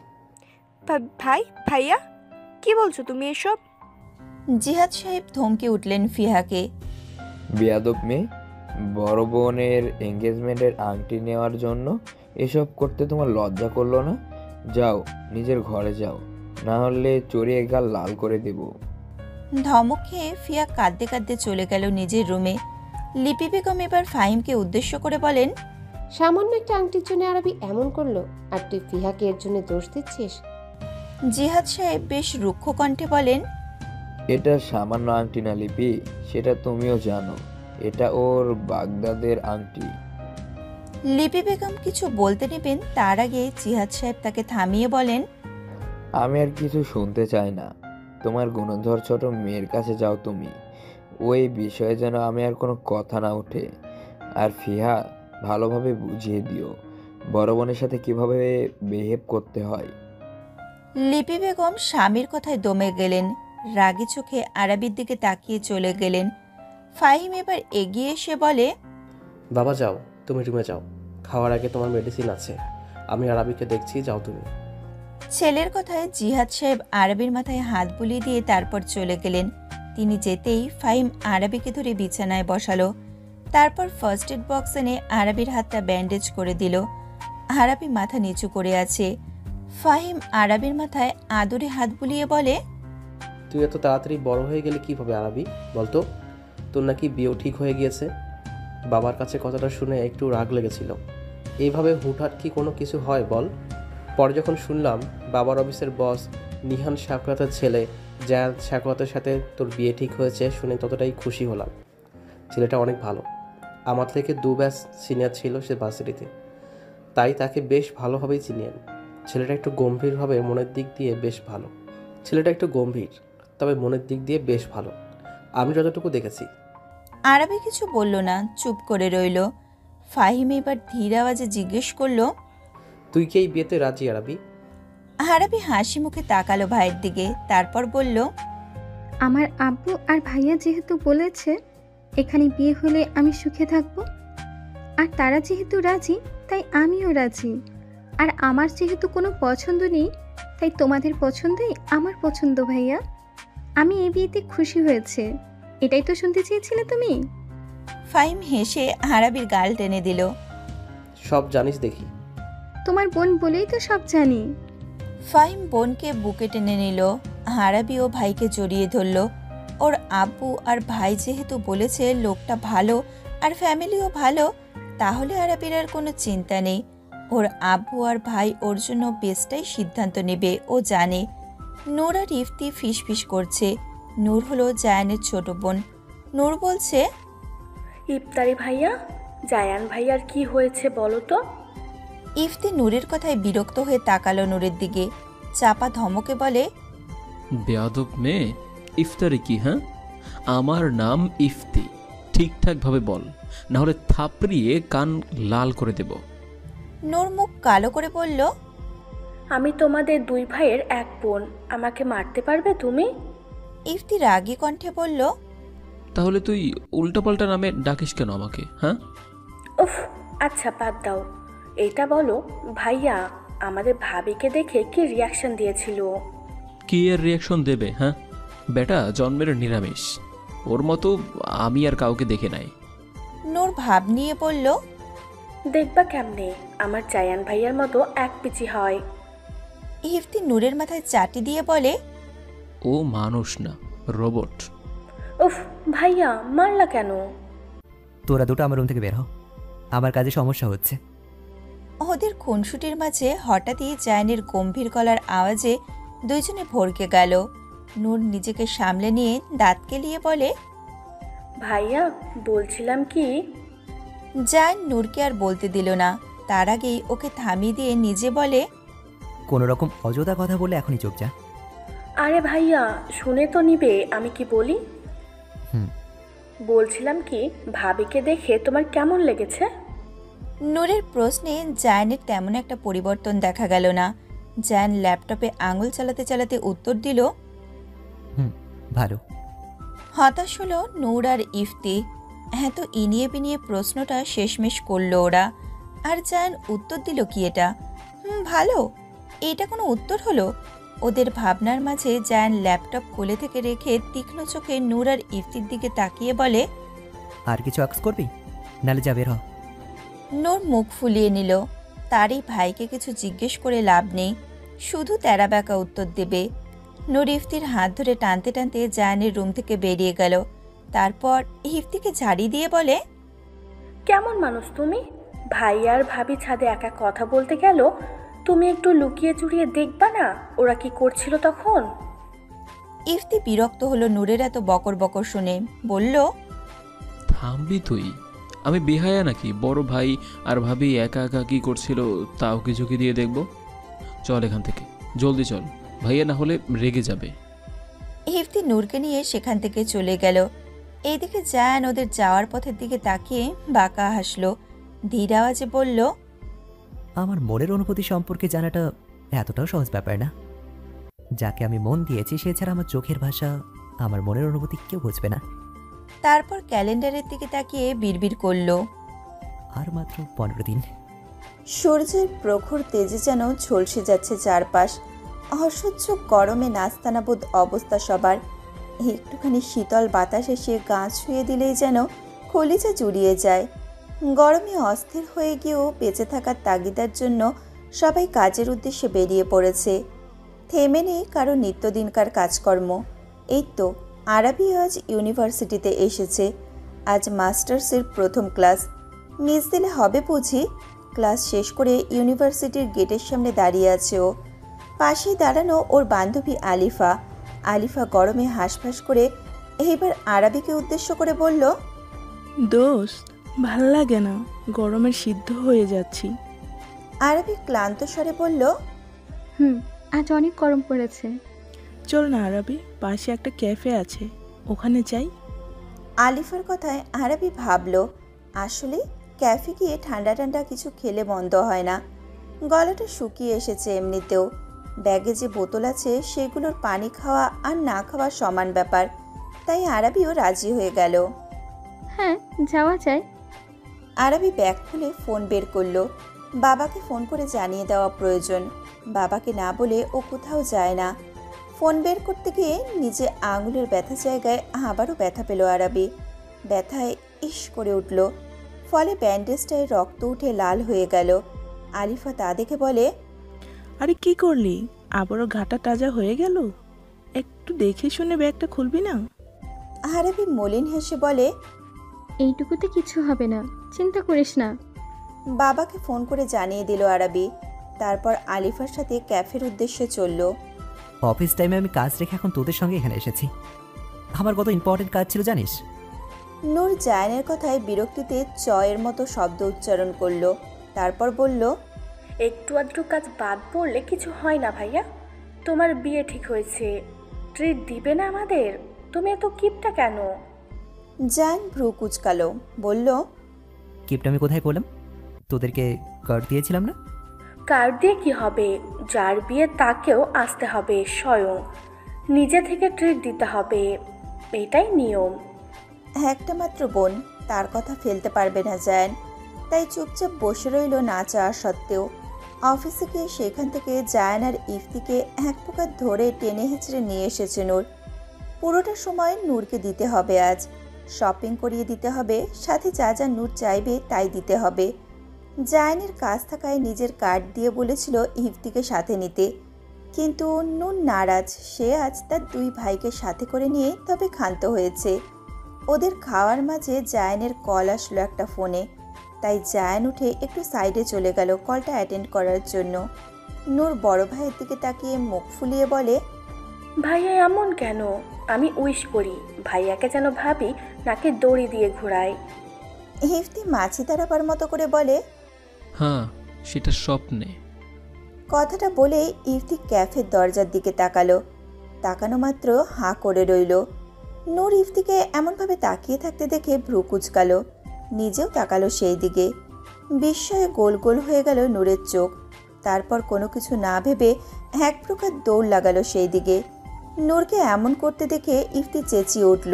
ভাই, ভাইয়া, কি বলছো তুমি এসব? জিহাদ সাহেব ধমকে উঠলেন ফিহাকে, বেয়াদব মেয়ে, বড় বোনের এঙ্গেজমেন্টের আংটি নেওয়ার জন্য এসব করতে তোমার লজ্জা করলো না? যাও, নিজের ঘরে যাও, না হলে চড়িয়ে গাল লাল করে দেব। ধমক খেয়ে ফিয়া কাঁদতে কাঁদতে চলে গেল নিজের রুমে। লিপি বেগম এবার ফাহিমকে উদ্দেশ্য করে বলেন, সামান্য একটা আংটির জন্য আরাবি এমন করলো, আর তুই ফিহাকে এর জন্য দোষ দিচ্ছিস? জিহাদ সাহেব বেশ রুক্ষ কণ্ঠে বলেন, এটা সামান্য আংটি না লিপি, সেটা তুমিও জানো। এটা ওর বাগদাদের আংটি। লিপি বেগম কিছু বলতে নেবেন তার আগে জিহাদ সাহেব তাকে থামিয়ে বলেন, আমি আর কিছু শুনতে চাই না। তোমার গুণধর ছোট মেয়ের কাছে যাও তুমি, ওই বিষয়ে যেন আমি আর কোনো কথা না ওঠে। আর ফিহা, ভালোভাবে বুঝিয়ে দিও বড় বোনের সাথে কিভাবে বিহেভ করতে হয়। লিপি বেগম স্বামীর কথায় দমে গেলেন, রাগী চোখে আরাবির দিকে তাকিয়ে চলে গেলেন। ফাহিম এবার এগিয়ে এসে বলে, বাবা যাও, তুমি রুমে যাও, খাওয়ার আগে তোমার মেডিসিন আছে, আমি আরাবিকে দেখছি, যাও তুমি। ছেলের কথায় জিহাদ সাহেব আরবির মাথায় হাত বুলিয়ে দিয়ে তারপর চলে গেলেন। তিনি যেতেই ফাহিম আরবিকে ধরে বিছানায় বসালো। তারপর ফার্স্ট এড বক্স এনে আরবির হাতটা ব্যান্ডেজ করে দিল। আরবি মাথা নিচু করে আছে। ফাহিম আরবির মাথায় আদরে হাত বুলিয়ে বলে, তুই এত তাড়াতাড়ি বড় হয়ে গেলে কীভাবে আরাবি, বলতো? তোর নাকি বিয়েও ঠিক হয়ে গিয়েছে। বাবার কাছে কথাটা শুনে একটু রাগ লেগেছিল। এইভাবে হুটহাট কি কোনো কিছু হয় বল? পরে যখন শুনলাম বাবার অফিসের বস নিহান সাকরাতের ছেলে জায়ান সাকরাতের সাথে তোর বিয়ে ঠিক হয়েছে শুনে ততটাই খুশি হলাম। ছেলেটা অনেক ভালো, আমার থেকে দু ব্যাচ সিনিয়র ছিল সে ভার্সিটিতে, তাই তাকে বেশ ভালোভাবেই চিনিয়েন। ছেলেটা একটু গম্ভীরভাবে মনের দিক দিয়ে বেশ ভালো ছেলেটা একটু গম্ভীর তবে মনের দিক দিয়ে বেশ ভালো, আমি যতটুকু দেখেছি। আরবি কিছু বলল না, চুপ করে রইল। ফাহিম এবার ধীর আওয়াজে জিজ্ঞেস করলো, তুই কি এই বিয়েতে রাজি আরাবি? আরবি হাসি মুখে তাকালো ভাইয়ের দিকে, তারপর বলল, আমার আব্বু আর ভাইয়া যেহেতু বলেছে এখানে বিয়ে হলে আমি সুখে থাকব, আর তারা যেহেতু রাজি তাই আমিও রাজি। আর আমার যেহেতু কোনো পছন্দ নেই তাই তোমাদের পছন্দই আমার পছন্দ ভাইয়া। আমি এই বিয়েতে খুশি হয়েছে, এটাই তো শুনতে চেয়েছিলে তুমি। ফাহিম হেসে আরবির গাল টেনে দিল। সব জানিস দেখি। তোমার বোন বলেই তো সব জানি। ফাহিম বোনকে বুকে টেনে নিল। আরবি ও ভাইকে জড়িয়ে ধরল। ওর আব্বু আর ভাই যেহেতু বলেছে লোকটা ভালো আর ফ্যামিলিও ভালো, তাহলে আরবির আর কোনো চিন্তা নেই। ওর আব্বু আর ভাই ওর জন্য বেস্টটাই সিদ্ধান্ত নেবে, ও জানে। নূর আর ইফতি ফিসফিস করছে। নূর হলো জায়ানের ছোট বোন। নূর বলছে, ইফতারি ভাইয়া, জায়ান ভাইয়ার কি হয়েছে বলো তো? ইফতি নূরের কথায় বিরক্ত হয়ে তাকালো নূরের দিকে, চাপা ধমকে বলে, বেয়াদব মেয়ে, ইফতারি কি? হ্যাঁ, আমার নাম ইফতি, ঠিকঠাক ভাবে বল, না হলে থাপড়িয়ে কান লাল করে দেব। নূর মুখ কালো করে বলল, আমি তোমাদের দুই ভাইয়ের এক বোন, আমাকে মারতে পারবে তুমি? ইফতি রাগী কণ্ঠে বলল, তাহলে তুই উল্টাপাল্টা নামে ডাকিস কেন আমাকে? হ্যাঁ, উফ, আচ্ছা বাদ দাও। এটা বলো ভাইয়া আমাদের ভাবিকে দেখে কি রিয়াকশন দিয়েছিল? কি এর রিয়াকশন দেবে? হ্যাঁ, বেটা জন্মের নিরামিষ, ওর মতো আমি আর কাউকে দেখে নাই। নূর ভাব নিয়ে বলল, দেখবা কেমনে আমার জায়ান ভাইয়ার মতো এক পিচি হয়। ইফতি নূরের মাথায় চাটি দিয়ে বলে, ও মানুষ না, রোবট। উফ ভাইয়া, মারলা কেন? তোরা দুটো আমার রুম থেকে বের হ, আমার কাজে সমস্যা হচ্ছে। ওদের খুনসুটির মাঝে হঠাৎই জায়ানের গম্ভীর গলার আওয়াজে দুইজনে ভরকে গেল। নূর নিজেকে সামলে নিয়ে দাঁত কেলিয়ে বলে, ভাইয়া বলছিলাম কি। জায়ান নূরকে আর বলতে দিল না, তার আগেই ওকে থামিয়ে দিয়ে নিজে বলে, কোনো রকম অযথা কথা বলে এখনই চুপ যা। আরে ভাইয়া শুনে তো নিবে আমি কি বলি। হুম, বলছিলাম কি, ভাবিকে দেখে তোমার কেমন লেগেছে? নূরের প্রশ্নে জায়ানের তেমন একটা পরিবর্তন দেখা গেল না। জায়ান ল্যাপটপে আঙুল চালাতে চালাতে উত্তর দিল, হুম, ভালো। হতাশ হলো নূর আর ইফতি। হ্যাঁ, তো ইনিয়ে বিনিয়ে প্রশ্নটা শেষমেশ করলো ওরা। আর জায়ান উত্তর দিল কি এটা? হুম, ভালো। এটা কোনো উত্তর হলো? ওদের ভাবনার মাঝে জায়ান ল্যাপটপ কোলে থেকে রেখে তীক্ষ্ণ চোখে নূর আর ইফতির দিকে তাকিয়ে বলে, আর কিছু আক্স করবি, নালে যা বের হ। নূর মুখ ফুলিয়ে নিল। তারই ভাইকে কিছু জিজ্ঞেস করে লাভ নেই, শুধু তেরা ব্যাকা উত্তর দেবে। নূর ইফতির হাত ধরে টানতে টানতে জায়ানের রুম থেকে বেরিয়ে গেল। তারপর ইফতিকে ঝাড়ি দিয়ে বলে, কেমন মানুষ তুমি? ভাই আর ভাবি ছাদে একা কথা বলতে গেল, তুমি একটু লুকিয়ে চুরিয়ে দেখবা না ওরা কি করছিল তখন? ইফতি বিরক্ত হলো নূরের এত বকর বকর শুনে, বলল, থামবি তুই? আমি বেহায়া নাকি? বড় ভাই আর ভাবি একা একা কি করছিল তাও কি ঝুঁকি দিয়ে দেখব? চল এখান থেকে, জলদি চল, ভাইয়া না হলে রেগে যাবে। ইফতি নূরকে নিয়ে সেখান থেকে চলে গেল। এইদিকে জায়ান ওদের যাওয়ার পথের দিকে তাকিয়ে বাঁকা হাসলো, ধীর আওয়াজে বলল, আমার মনের অনুভূতি সম্পর্কে জানাটা এতটাও সহজ ব্যাপার না। যাকে আমি মন দিয়েছি সে ছাড়া আমার চোখের ভাষা, আমার মনের অনুভূতি কেউ বুঝবে না। তারপর ক্যালেন্ডারের দিকে তাকিয়ে বিড়বিড় করল, আর মাত্র পনেরো দিন। সূর্যের প্রখর তেজে যেন ঝলসে যাচ্ছে চারপাশ। অসহ্য গরমে নাস্তানাবুদ অবস্থা সবার। একটুখানি শীতল বাতাস এসে গা ছুঁয়ে দিলেই যেন কলিজা জুড়িয়ে যায়। গরমে অস্থির হয়ে গিয়েও বেঁচে থাকার তাগিদার জন্য সবাই কাজের উদ্দেশ্যে বেরিয়ে পড়েছে। থেমে নেই কারো নিত্যদিনকার কাজকর্ম। এই তো আরাবি আজ ইউনিভার্সিটিতে এসেছে। আজ মাস্টার্সের প্রথম ক্লাস মিস দিলে হবে বুঝি। ক্লাস শেষ করে ইউনিভার্সিটির গেটের সামনে দাঁড়িয়ে আছে ও। পাশেই দাঁড়ানো ওর বান্ধবী আলিফা। আলিফা গরমে হাঁসফাঁস করে এইবার আরাবিকে উদ্দেশ্য করে বলল, দোস্ত ভাল লাগে না, গরমে সিদ্ধ হয়ে যাচ্ছি। আরাবি ক্লান্ত স্বরে বলল, হুম আজ অনেক গরম পড়েছে। চল না আরাবি, পাশে একটা ক্যাফে আছে, ওখানে যাই। আলিফার কথায় আরাবি ভাবল, আসলে ক্যাফে গিয়ে ঠান্ডা ঠান্ডা কিছু খেলে মন্দ হয় না। গলাটা শুকিয়ে এসেছে এমনিতেও। ব্যাগে যে বোতল আছে সেগুলোর পানি খাওয়া আর না খাওয়া সমান ব্যাপার। তাই আরাবিও রাজি হয়ে গেল। হ্যাঁ যাওয়া যায়। আরাবি ব্যাগ খুলে ফোন বের করলো। বাবাকে ফোন করে জানিয়ে দেওয়া প্রয়োজন। বাবাকে না বলে ও কোথাও যায় না। ফোন বের করতে গিয়ে নিজে আঙুলের ব্যথা জায়গায় আবারও ব্যথা পেল আরাবি। ব্যথায় ইস করে উঠল, ফলে ব্যান্ডেজটায় রক্ত উঠে লাল হয়ে গেল। আলিফা তা দেখে বলে, আরে কি করলি, আবারও ঘাটা তাজা হয়ে গেল? একটু দেখে শুনে ব্যাগটা খুলবি না? আরাবি মলিন হেসে বলে, এইটুকুতে কিছু হবে না, চিন্তা করিস না। বাবাকে ফোন করে জানিয়ে দিল আরাবি। তারপর আলিফার সাথে ক্যাফের উদ্দেশ্যে চলল। অফিস টাইমে আমি কাজ রেখে এখন তোদের সঙ্গে এখানে এসেছি। আমার কত ইম্পর্টেন্ট কাজ ছিল জানিস? নূর জায়ানের কথায় বিরক্তিতে চয়ের মতো শব্দ উচ্চারণ করলো। তারপর বলল, একটু আধটু কাজ বাদ পড়লে কিছু হয় না ভাইয়া। তোমার বিয়ে ঠিক হয়েছে, ট্রিট দিবে না আমাদের? তুমি এত কিপটা কেন? জায়ান ভ্রু কুচকালো, বলল, কিপটা আমি কোথায় করলাম? তোদেরকে কার্ড দিয়েছিলাম না? কার্ড দিয়ে কি হবে? যার বিয়ে তাকেও আসতে হবে স্বয়ং, নিজে থেকে ট্রিট দিতে হবে, এটাই নিয়ম। একটা মাত্র বোন, তার কথা ফেলতে পারবে না জায়ান। তাই চুপচাপ বসে রইল না চাওয়া সত্ত্বেও। অফিসে গিয়ে সেখান থেকে জায়ান আর ইফতিকে এক প্রকার ধরে টেনে হেঁচড়ে নিয়ে এসেছে নূর। পুরোটা সময় নূরকে দিতে হবে আজ। শপিং করিয়ে দিতে হবে, সাথে যা যা নূর চাইবে তাই দিতে হবে। জায়ানের কাজ থাকায় নিজের কার্ড দিয়ে বলেছিল ইফতিকে সাথে নিতে, কিন্তু নূর নারাজ। সে আজ তার দুই ভাইকে সাথে করে নিয়ে তবে ক্ষান্ত হয়েছে। ওদের খাওয়ার মাঝে জায়ানের কল আসলো একটা ফোনে। তাই জায়ান উঠে একটু সাইডে চলে গেল কলটা অ্যাটেন্ড করার জন্য। নূর বড় ভাইয়ের দিকে তাকিয়ে মুখ ফুলিয়ে বলে, ভাইয়া এমন কেন? আমি উইশ করি ভাইয়াকে যেন ভাবি নাকি দড়ি দিয়ে ঘোরাই। ইফতি মাছি তাড়াবার মতো করে বলে, হ্যাঁ সেটা স্বপ্নে। কথাটা বলে ইফতি ক্যাফের দরজার দিকে তাকালো। তাকানো মাত্র হাঁ করে রইল। নূর ইফতিকে এমনভাবে তাকিয়ে থাকতে দেখে ভ্রু কুচকালো, নিজেও তাকালো সেই দিকে। বিস্ময়ে গোল গোল হয়ে গেল নূরের চোখ। তারপর কোনো কিছু না ভেবে এক প্রকার দৌড় লাগালো সেই দিকে। নূরকে এমন করতে দেখে ইফতি চেঁচিয়ে উঠল,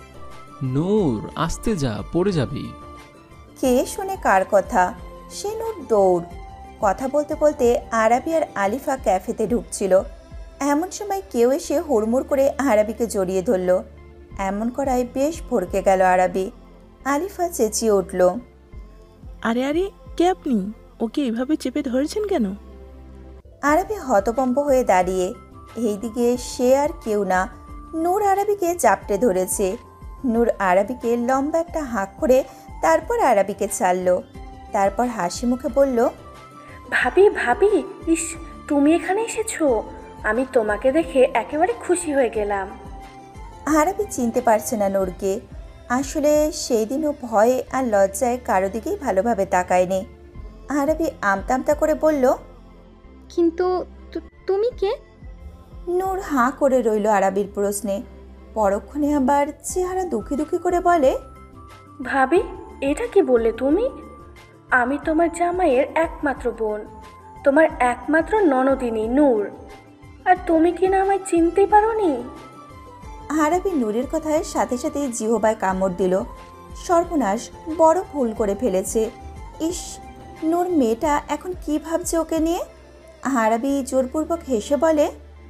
নূর আস্তে যা, পড়ে যাবি। কে শুনে কার কথা? সে নূর দৌড়। কথা বলতে বলতে আরাবি আর আলিফা ক্যাফেতে ঢুকছিল। এমন সময় কেউ এসে হুড়মুড় করে আরাবিকে জড়িয়ে ধরল। এমন করায় বেশ ভড়কে গেল আরাবি। আলিফা চেঁচিয়ে উঠল, আরে আরে কে আপনি? ওকে এভাবে চেপে ধরেছেন কেন? আরাবি হতভম্ব হয়ে দাঁড়িয়ে। এইদিকে সে আর কেউ না, নূর আরাবিকে চাপটে ধরেছে। নূর আরাবিকে লম্বা একটা হাঁক করে তারপর আরাবিকে ছাড়ল। তারপর হাসি মুখে বলল, ভাবি ভাবি, ইস তুমি এখানে এসেছো, আমি তোমাকে দেখে একেবারে খুশি হয়ে গেলাম। আরাবি চিনতে পারছে না নূরকে। আসলে সেই দিনও ভয়ে আর লজ্জায় কারো দিকেই ভালোভাবে তাকায়নি। আরাবি আমতা আমতা করে বলল, কিন্তু তুমি কে? নূর হাঁ করে রইল আরাবির প্রশ্নে। পরক্ষণে আবার চেহারা দুঃখী দুঃখী করে বলে, ভাবি এটা কি বললে তুমি? আমি তোমার জামাইয়ের একমাত্র বোন, তোমার একমাত্র ননদিনী নূর, আর তুমি কি না আমায় চিনতেই পারোনি? আরাবি নূরের কথায় সাথে সাথে জিহবায় কামড় দিল। সর্বনাশ, বড় ভুল করে ফেলেছে। ইস, নূর মেয়েটা এখন কি ভাবছে ওকে নিয়ে? আরাবি জোরপূর্বক হেসে বলে,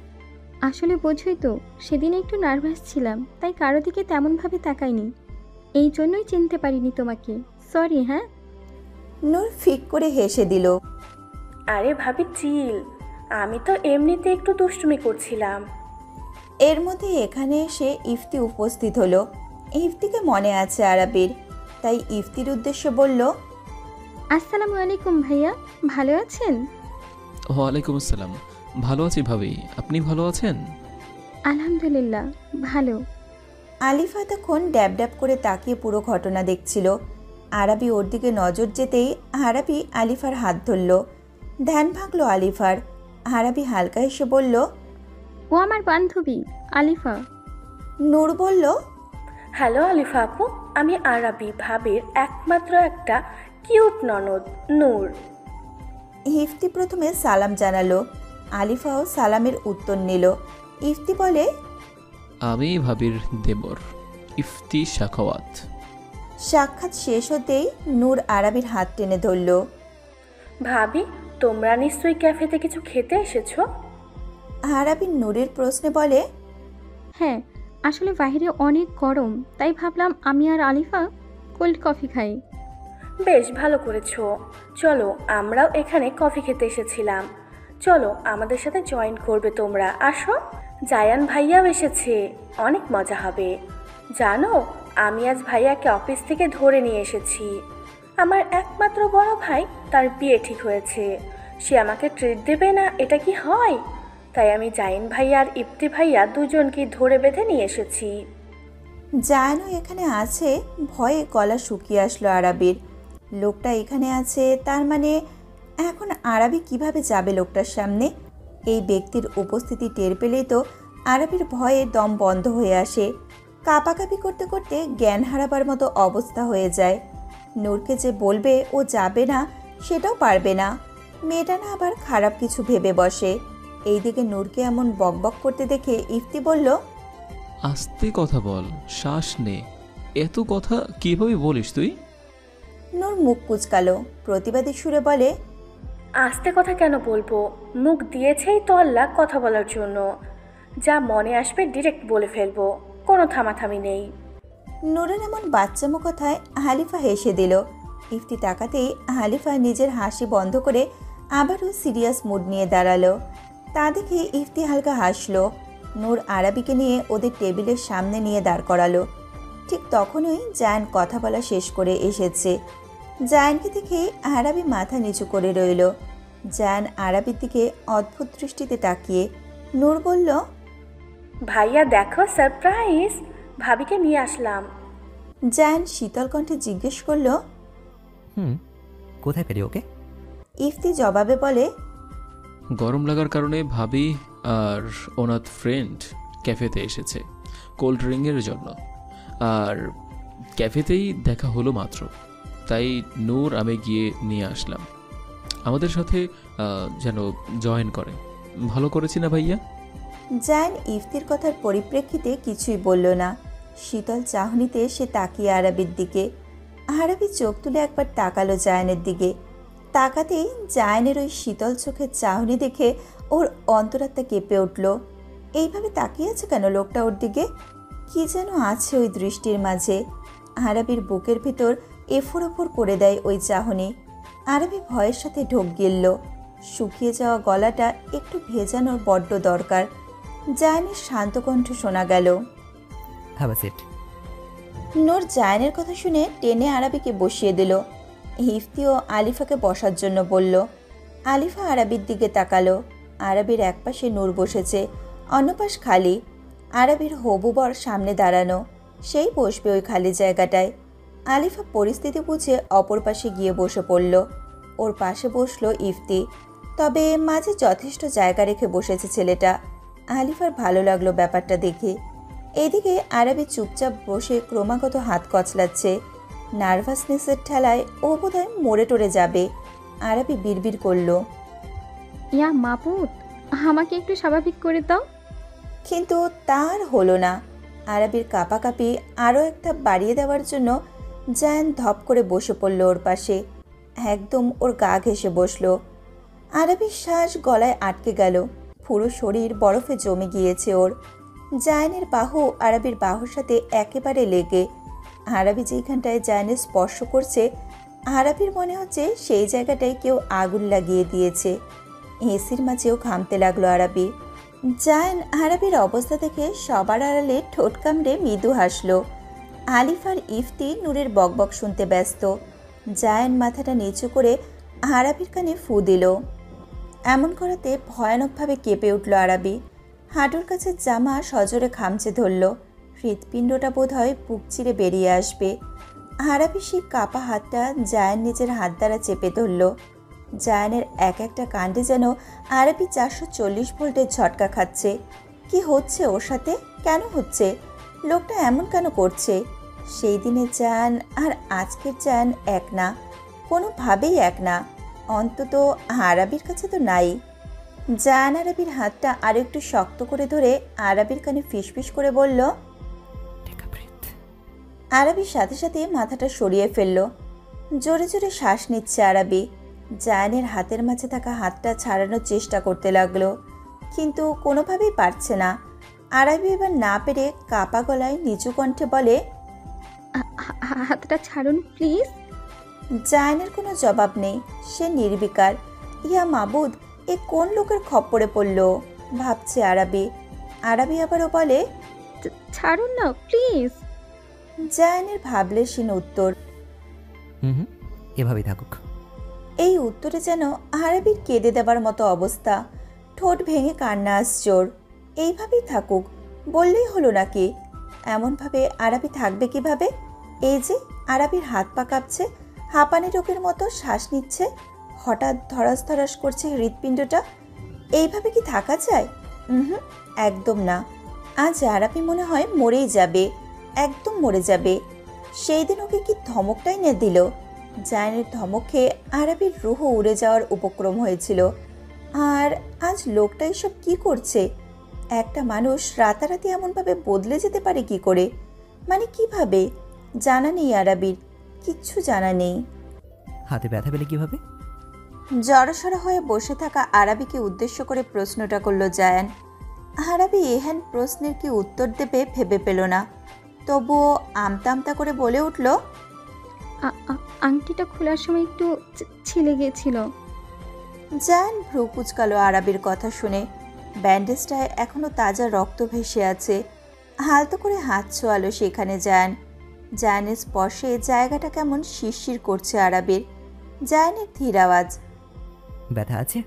আসলে বোঝোই তো, সেদিন একটু নার্ভাস ছিলাম, তাই কারো দিকে তেমনভাবে তাকাইনি। এই জন্যই চিনতে পারিনি তোমাকে, সরি। হ্যাঁ, নূর ফিক করে হেসে দিল। আরে ভাবি চিল, আমি তো এমনিতে একটু দুষ্টুমি করছিলাম। এর মধ্যে এখানে এসে ইফতি উপস্থিত হলো। ইফতিকে মনে আছে আরাবির, তাই ইফতির উদ্দেশ্যে বলল, আসসালামু আলাইকুম ভাইয়া, ভালো আছেন? ওয়ালাইকুম আসসালাম, ভালো আছি ভাবি, আপনি ভালো আছেন? আলহামদুলিল্লাহ ভালো। আলিফা তখন ড্যাব ড্যাব করে তাকিয়ে পুরো ঘটনা দেখছিল। আরাবি ওর দিকে নজর যেতেই আরাবি আলিফার হাত ধরল। ধ্যান ভাঙল আলিফার। আরাবি হালকা হেসে বলল, ও আমার বান্ধবী আলিফা। নূর বলল, হ্যালো আলিফা আপু, আমি আরাবি ভাবির একমাত্র একটা কিউট ননদ নূর। ইফতি প্রথমে সালাম জানালো। আলিফাও সালামের উত্তর নিল। ইফতি বলে, আমি ভাবির দেবর ইফতি শাখাওয়াত। সাক্ষাৎ শেষ হতেই নূর আরাবির হাত টেনে ধরল। ভাবি, তোমরা নিশ্চয়ই ক্যাফেতে কিছু খেতে এসেছো? আরাবি নূরের প্রশ্নে বলে, হ্যাঁ, আসলে বাইরে অনেক গরম, তাই ভাবলাম আমি আর আলিফা কোল্ড কফি খাই। বেশ ভালো করেছো, চলো আমরাও এখানে কফি খেতে এসেছিলাম। চলো আমাদের সাথে জয়েন করবে তোমরা, আসো। জায়ান ভাইয়াও এসেছে, অনেক মজা হবে। জানো, আমি আজ ভাইয়াকে অফিস থেকে ধরে নিয়ে এসেছি। আমার একমাত্র বড় ভাই, তার বিয়ে ঠিক হয়েছে। সে আমাকে ট্রিট দেবে না, এটা কি হয়? তাই আমি জায়ান ভাইয়া আর ইফতি ভাইয়া দুজনকে ধরে বেঁধে নিয়ে এসেছি। জায়ানও এখানে আছে। ভয়ে গলা শুকিয়ে আসলো আরাবির। লোকটা এখানে আছে, তার মানে এখন আরাবি কিভাবে যাবে লোকটার সামনে? এই ব্যক্তির উপস্থিতি টের পেলেই তো আরাবির ভয়ে দম বন্ধ হয়ে আসে। কাঁপাকাঁপি করতে করতে জ্ঞান হারাবার মতো অবস্থা হয়ে যায়। নূরকে যে বলবে ও যাবে না, সেটাও পারবে না। মেয়েটা না আবার খারাপ কিছু ভেবে বসে। এইদিকে নূরকে এমন বকবক করতে দেখে ইফতি বলল, আস্তে কথা বল, শ্বাস নে। এত কথা কিভাবে বলিস তুই? নূর মুখ কুচকালো, প্রতিবাদী সুরে বলে, আস্তে কথা কেন বলবো? মুখ দিয়েছেই তো আল্লাহ কথা বলার জন্য। যা মনে আসবে ডিরেক্ট বলে ফেলবো, কোনো থামাথামি নেই। নূরের এমন বাচ্চামো কথায় হালিফা হেসে দিল। ইফতি তাকাতেই হালিফা নিজের হাসি বন্ধ করে আবারও সিরিয়াস মুড নিয়ে দাঁড়ালো। তা দেখে ইফতি হালকা হাসলো। নূর আরাবিকে নিয়ে ওদের টেবিলের সামনে নিয়ে দাঁড় করালো। ঠিক তখনই জায়ান কথা বলা শেষ করে এসেছে। জায়ানকে দেখে আরাবি মাথা নিচু করে রইল। জায়ান আরাবির দিকে অদ্ভুত দৃষ্টিতে তাকিয়ে। নূর বলল, ভাইয়া দেখো সারপ্রাইজ, ভাবিকে নিয়ে আসলাম। জায়ান শীতল কণ্ঠে জিজ্ঞেস করলো, হুম, কোথায় পেলি ওকে? ইফতি জবাবে বলে, গরম লাগার কারণে ভাবি আর ওনার ফ্রেন্ড ক্যাফেতে এসেছে কোল্ড ড্রিঙ্কের জন্য, আর ক্যাফেতেই দেখা হলো মাত্র, তাই নূর আমি গিয়ে নিয়ে আসলাম। আমাদের সাথে যেন জয়েন করে। ভালো করেছি না ভাইয়া? জায়ান ইফতির কথার পরিপ্রেক্ষিতে কিছুই বলল না। শীতল চাহনিতে সে তাকিয়ে আরাবির দিকে। আরাবি চোখ তুলে একবার তাকালো জায়ানের দিকে। তাকাতেই জায়ানের ওই শীতল চোখের চাহনি দেখে ওর অন্তরাত্মা কেঁপে উঠল। এইভাবে তাকিয়ে আছে কেন লোকটা ওর দিকে? কি যেন আছে ওই দৃষ্টির মাঝে। আরাবির বুকের ভিতর এফোর ওফোর করে দেয় ওই চাহনি। আরাবি ভয়ের সাথে ঢোক গিলল। শুকিয়ে যাওয়া গলাটা একটু ভেজানোর বড্ড দরকার। জায়ানের শান্ত কণ্ঠ শোনা গেল, হ্যাভ আ সিট। নূর জায়ানের কথা শুনে টেনে আরাবিকে বসিয়ে দিল। ইফতি ও আলিফাকে বসার জন্য বলল। আলিফা আরাবির দিকে তাকালো। আরাবির একপাশে নূর বসেছে, অন্য পাশ খালি। আরাবির হবু বর সামনে দাঁড়ানো, সেই বসবে ওই খালি জায়গাটায়। আলিফা পরিস্থিতি বুঝে অপর পাশে গিয়ে বসে পড়ল। ওর পাশে বসলো ইফতি, তবে মাঝে যথেষ্ট জায়গা রেখে বসেছে ছেলেটা। আলিফার ভালো লাগলো ব্যাপারটা দেখে। এদিকে আরাবি চুপচাপ বসে ক্রমাগত হাত কচলাচ্ছে। নার্ভাসনেসের ঠেলায় ও বোধহয় মরে টরে যাবে। আরাবি বিড়বিড় করল, ইয়া মাপুত, আমাকে একটু স্বাভাবিক করে দাও। কিন্তু তার হলো না। আরাবির কাঁপাকাঁপি আরও একটা বাড়িয়ে দেওয়ার জন্য জায়ান ধপ করে বসে পড়ল ওর পাশে। একদম ওর গা ঘেঁষে বসলো। আরাবির শ্বাস গলায় আটকে গেল, পুরো শরীর বরফে জমে গিয়েছে ওর। জায়ানের বাহু আরাবির বাহুর সাথে একেবারে লেগে। আরাবি যেখানটায় জায়ানের স্পর্শ করছে, আরাবির মনে হচ্ছে সেই জায়গাটায় কেউ আগুন লাগিয়ে দিয়েছে। এসির মাঝেও ঘামতে লাগলো আরাবি। জায়ান আরাবির অবস্থা দেখে সবার আড়ালে ঠোঁট কামড়ে মৃদু হাসলো। আলিফ আর ইফতি নূরের বকবক শুনতে ব্যস্ত। জায়ান মাথাটা নিচু করে আরাবির কানে ফু দিল। এমন করাতে ভয়ানকভাবে কেঁপে উঠল আরাবি। হাঁটুর কাছে জামা সজোরে খামচে ধরল। হৃৎপিণ্ডটা বোধ হয় বুক চিরে বেরিয়ে আসবে। আরাবি সেই কাপা হাতটা জায়ান নিজের হাত দ্বারা চেপে ধরল। জায়ানের এক একটা কাণ্ডে যেন আরাবি চারশো চল্লিশ ভোল্টের ঝটকা খাচ্ছে। কি হচ্ছে ওর সাথে? কেন হচ্ছে? লোকটা এমন কেন করছে? সেই দিনের জায়ান আর আজকের জায়ান এক না, কোনোভাবেই এক না। অন্তত আরাবির কাছে তো নাই। জায়ান আরাবির হাতটা আরো একটু শক্ত করে ধরে আরাবির কানে ফিসফিস করে বলল। আরাবির সাথে সাথে মাথাটা সরিয়ে ফেলল। জোরে জোরে শ্বাস নিচ্ছে আরাবি। জায়ানের হাতের মাঝে থাকা হাতটা ছাড়ানোর চেষ্টা করতে লাগলো, কিন্তু কোনোভাবেই পারছে না। আরাবি এবার না পেরে কাপা গলায় নিচু কণ্ঠে বলে, হাতটা ছাড়ুন প্লিজ। জায়ানের কোনো জবাব নেই, সে নির্বিকার। ইয়া মাবুদ, এ কোন লোকের খপ্পরে পড়ল ভাবছে আরাবি। আরাবি আবারও বলে, ছাড়ুন না প্লিজ। জায়ানের ভাবলেশীন উত্তর। হুম হুম এভাবেই থাকুক। এই উত্তরে যেন আরাবির কেঁদে দেবার মতো অবস্থা। ঠোঁট ভেঙে কান্না আসজোর। এইভাবেই থাকুক বললেই হলো নাকি? এমনভাবে আরাবি থাকবে কিভাবে? এই যে আরাবির হাত পা কাঁপছে, হাঁপানি রোগের মতো শ্বাস নিচ্ছে, হঠাৎ ধরাস ধরাস করছে হৃৎপিণ্ডটা। এইভাবে কি থাকা যায়? হুম একদম না। আজ আরাবি মনে হয় মরেই যাবে, একদম মরে যাবে। সেই দিন ওকে কি ধমকটাই না দিল। জায়ানের ধমক খেয়ে আরাবির রুহ উড়ে যাওয়ার উপক্রম হয়েছিল। আর আজ লোকটা এসব কি করছে? একটা মানুষ রাতারাতি এমনভাবে বদলে যেতে পারে কি করে? মানে কিভাবে? জানা নেই আরাবির, কিচ্ছু জানা নেই। হাতে ব্যথা পেলে কিভাবে? জড়সড় হয়ে বসে থাকা আরাবিকে উদ্দেশ্য করে প্রশ্নটা করল জায়ান। আরাবি এহেন প্রশ্নের কি উত্তর দেবে ভেবে পেল না। তবুও আমতা আমতা করে বলে উঠল, আংটিটা খোলার সময় একটু ছিলে গিয়েছিল। জায়ান ভ্রু কুচকালো আরাবির কথা শুনে। ব্যান্ডেজটায় এখনো তাজা রক্ত ভেসে আছে। হালতো করে হাত ছোয়ালো সেখানে জায়ান। জায়ানের স্পর্শে জায়গাটা কেমন শিরশির করছে আরাবির। জায়ানের ধীর আওয়াজ, ব্যথা আছে?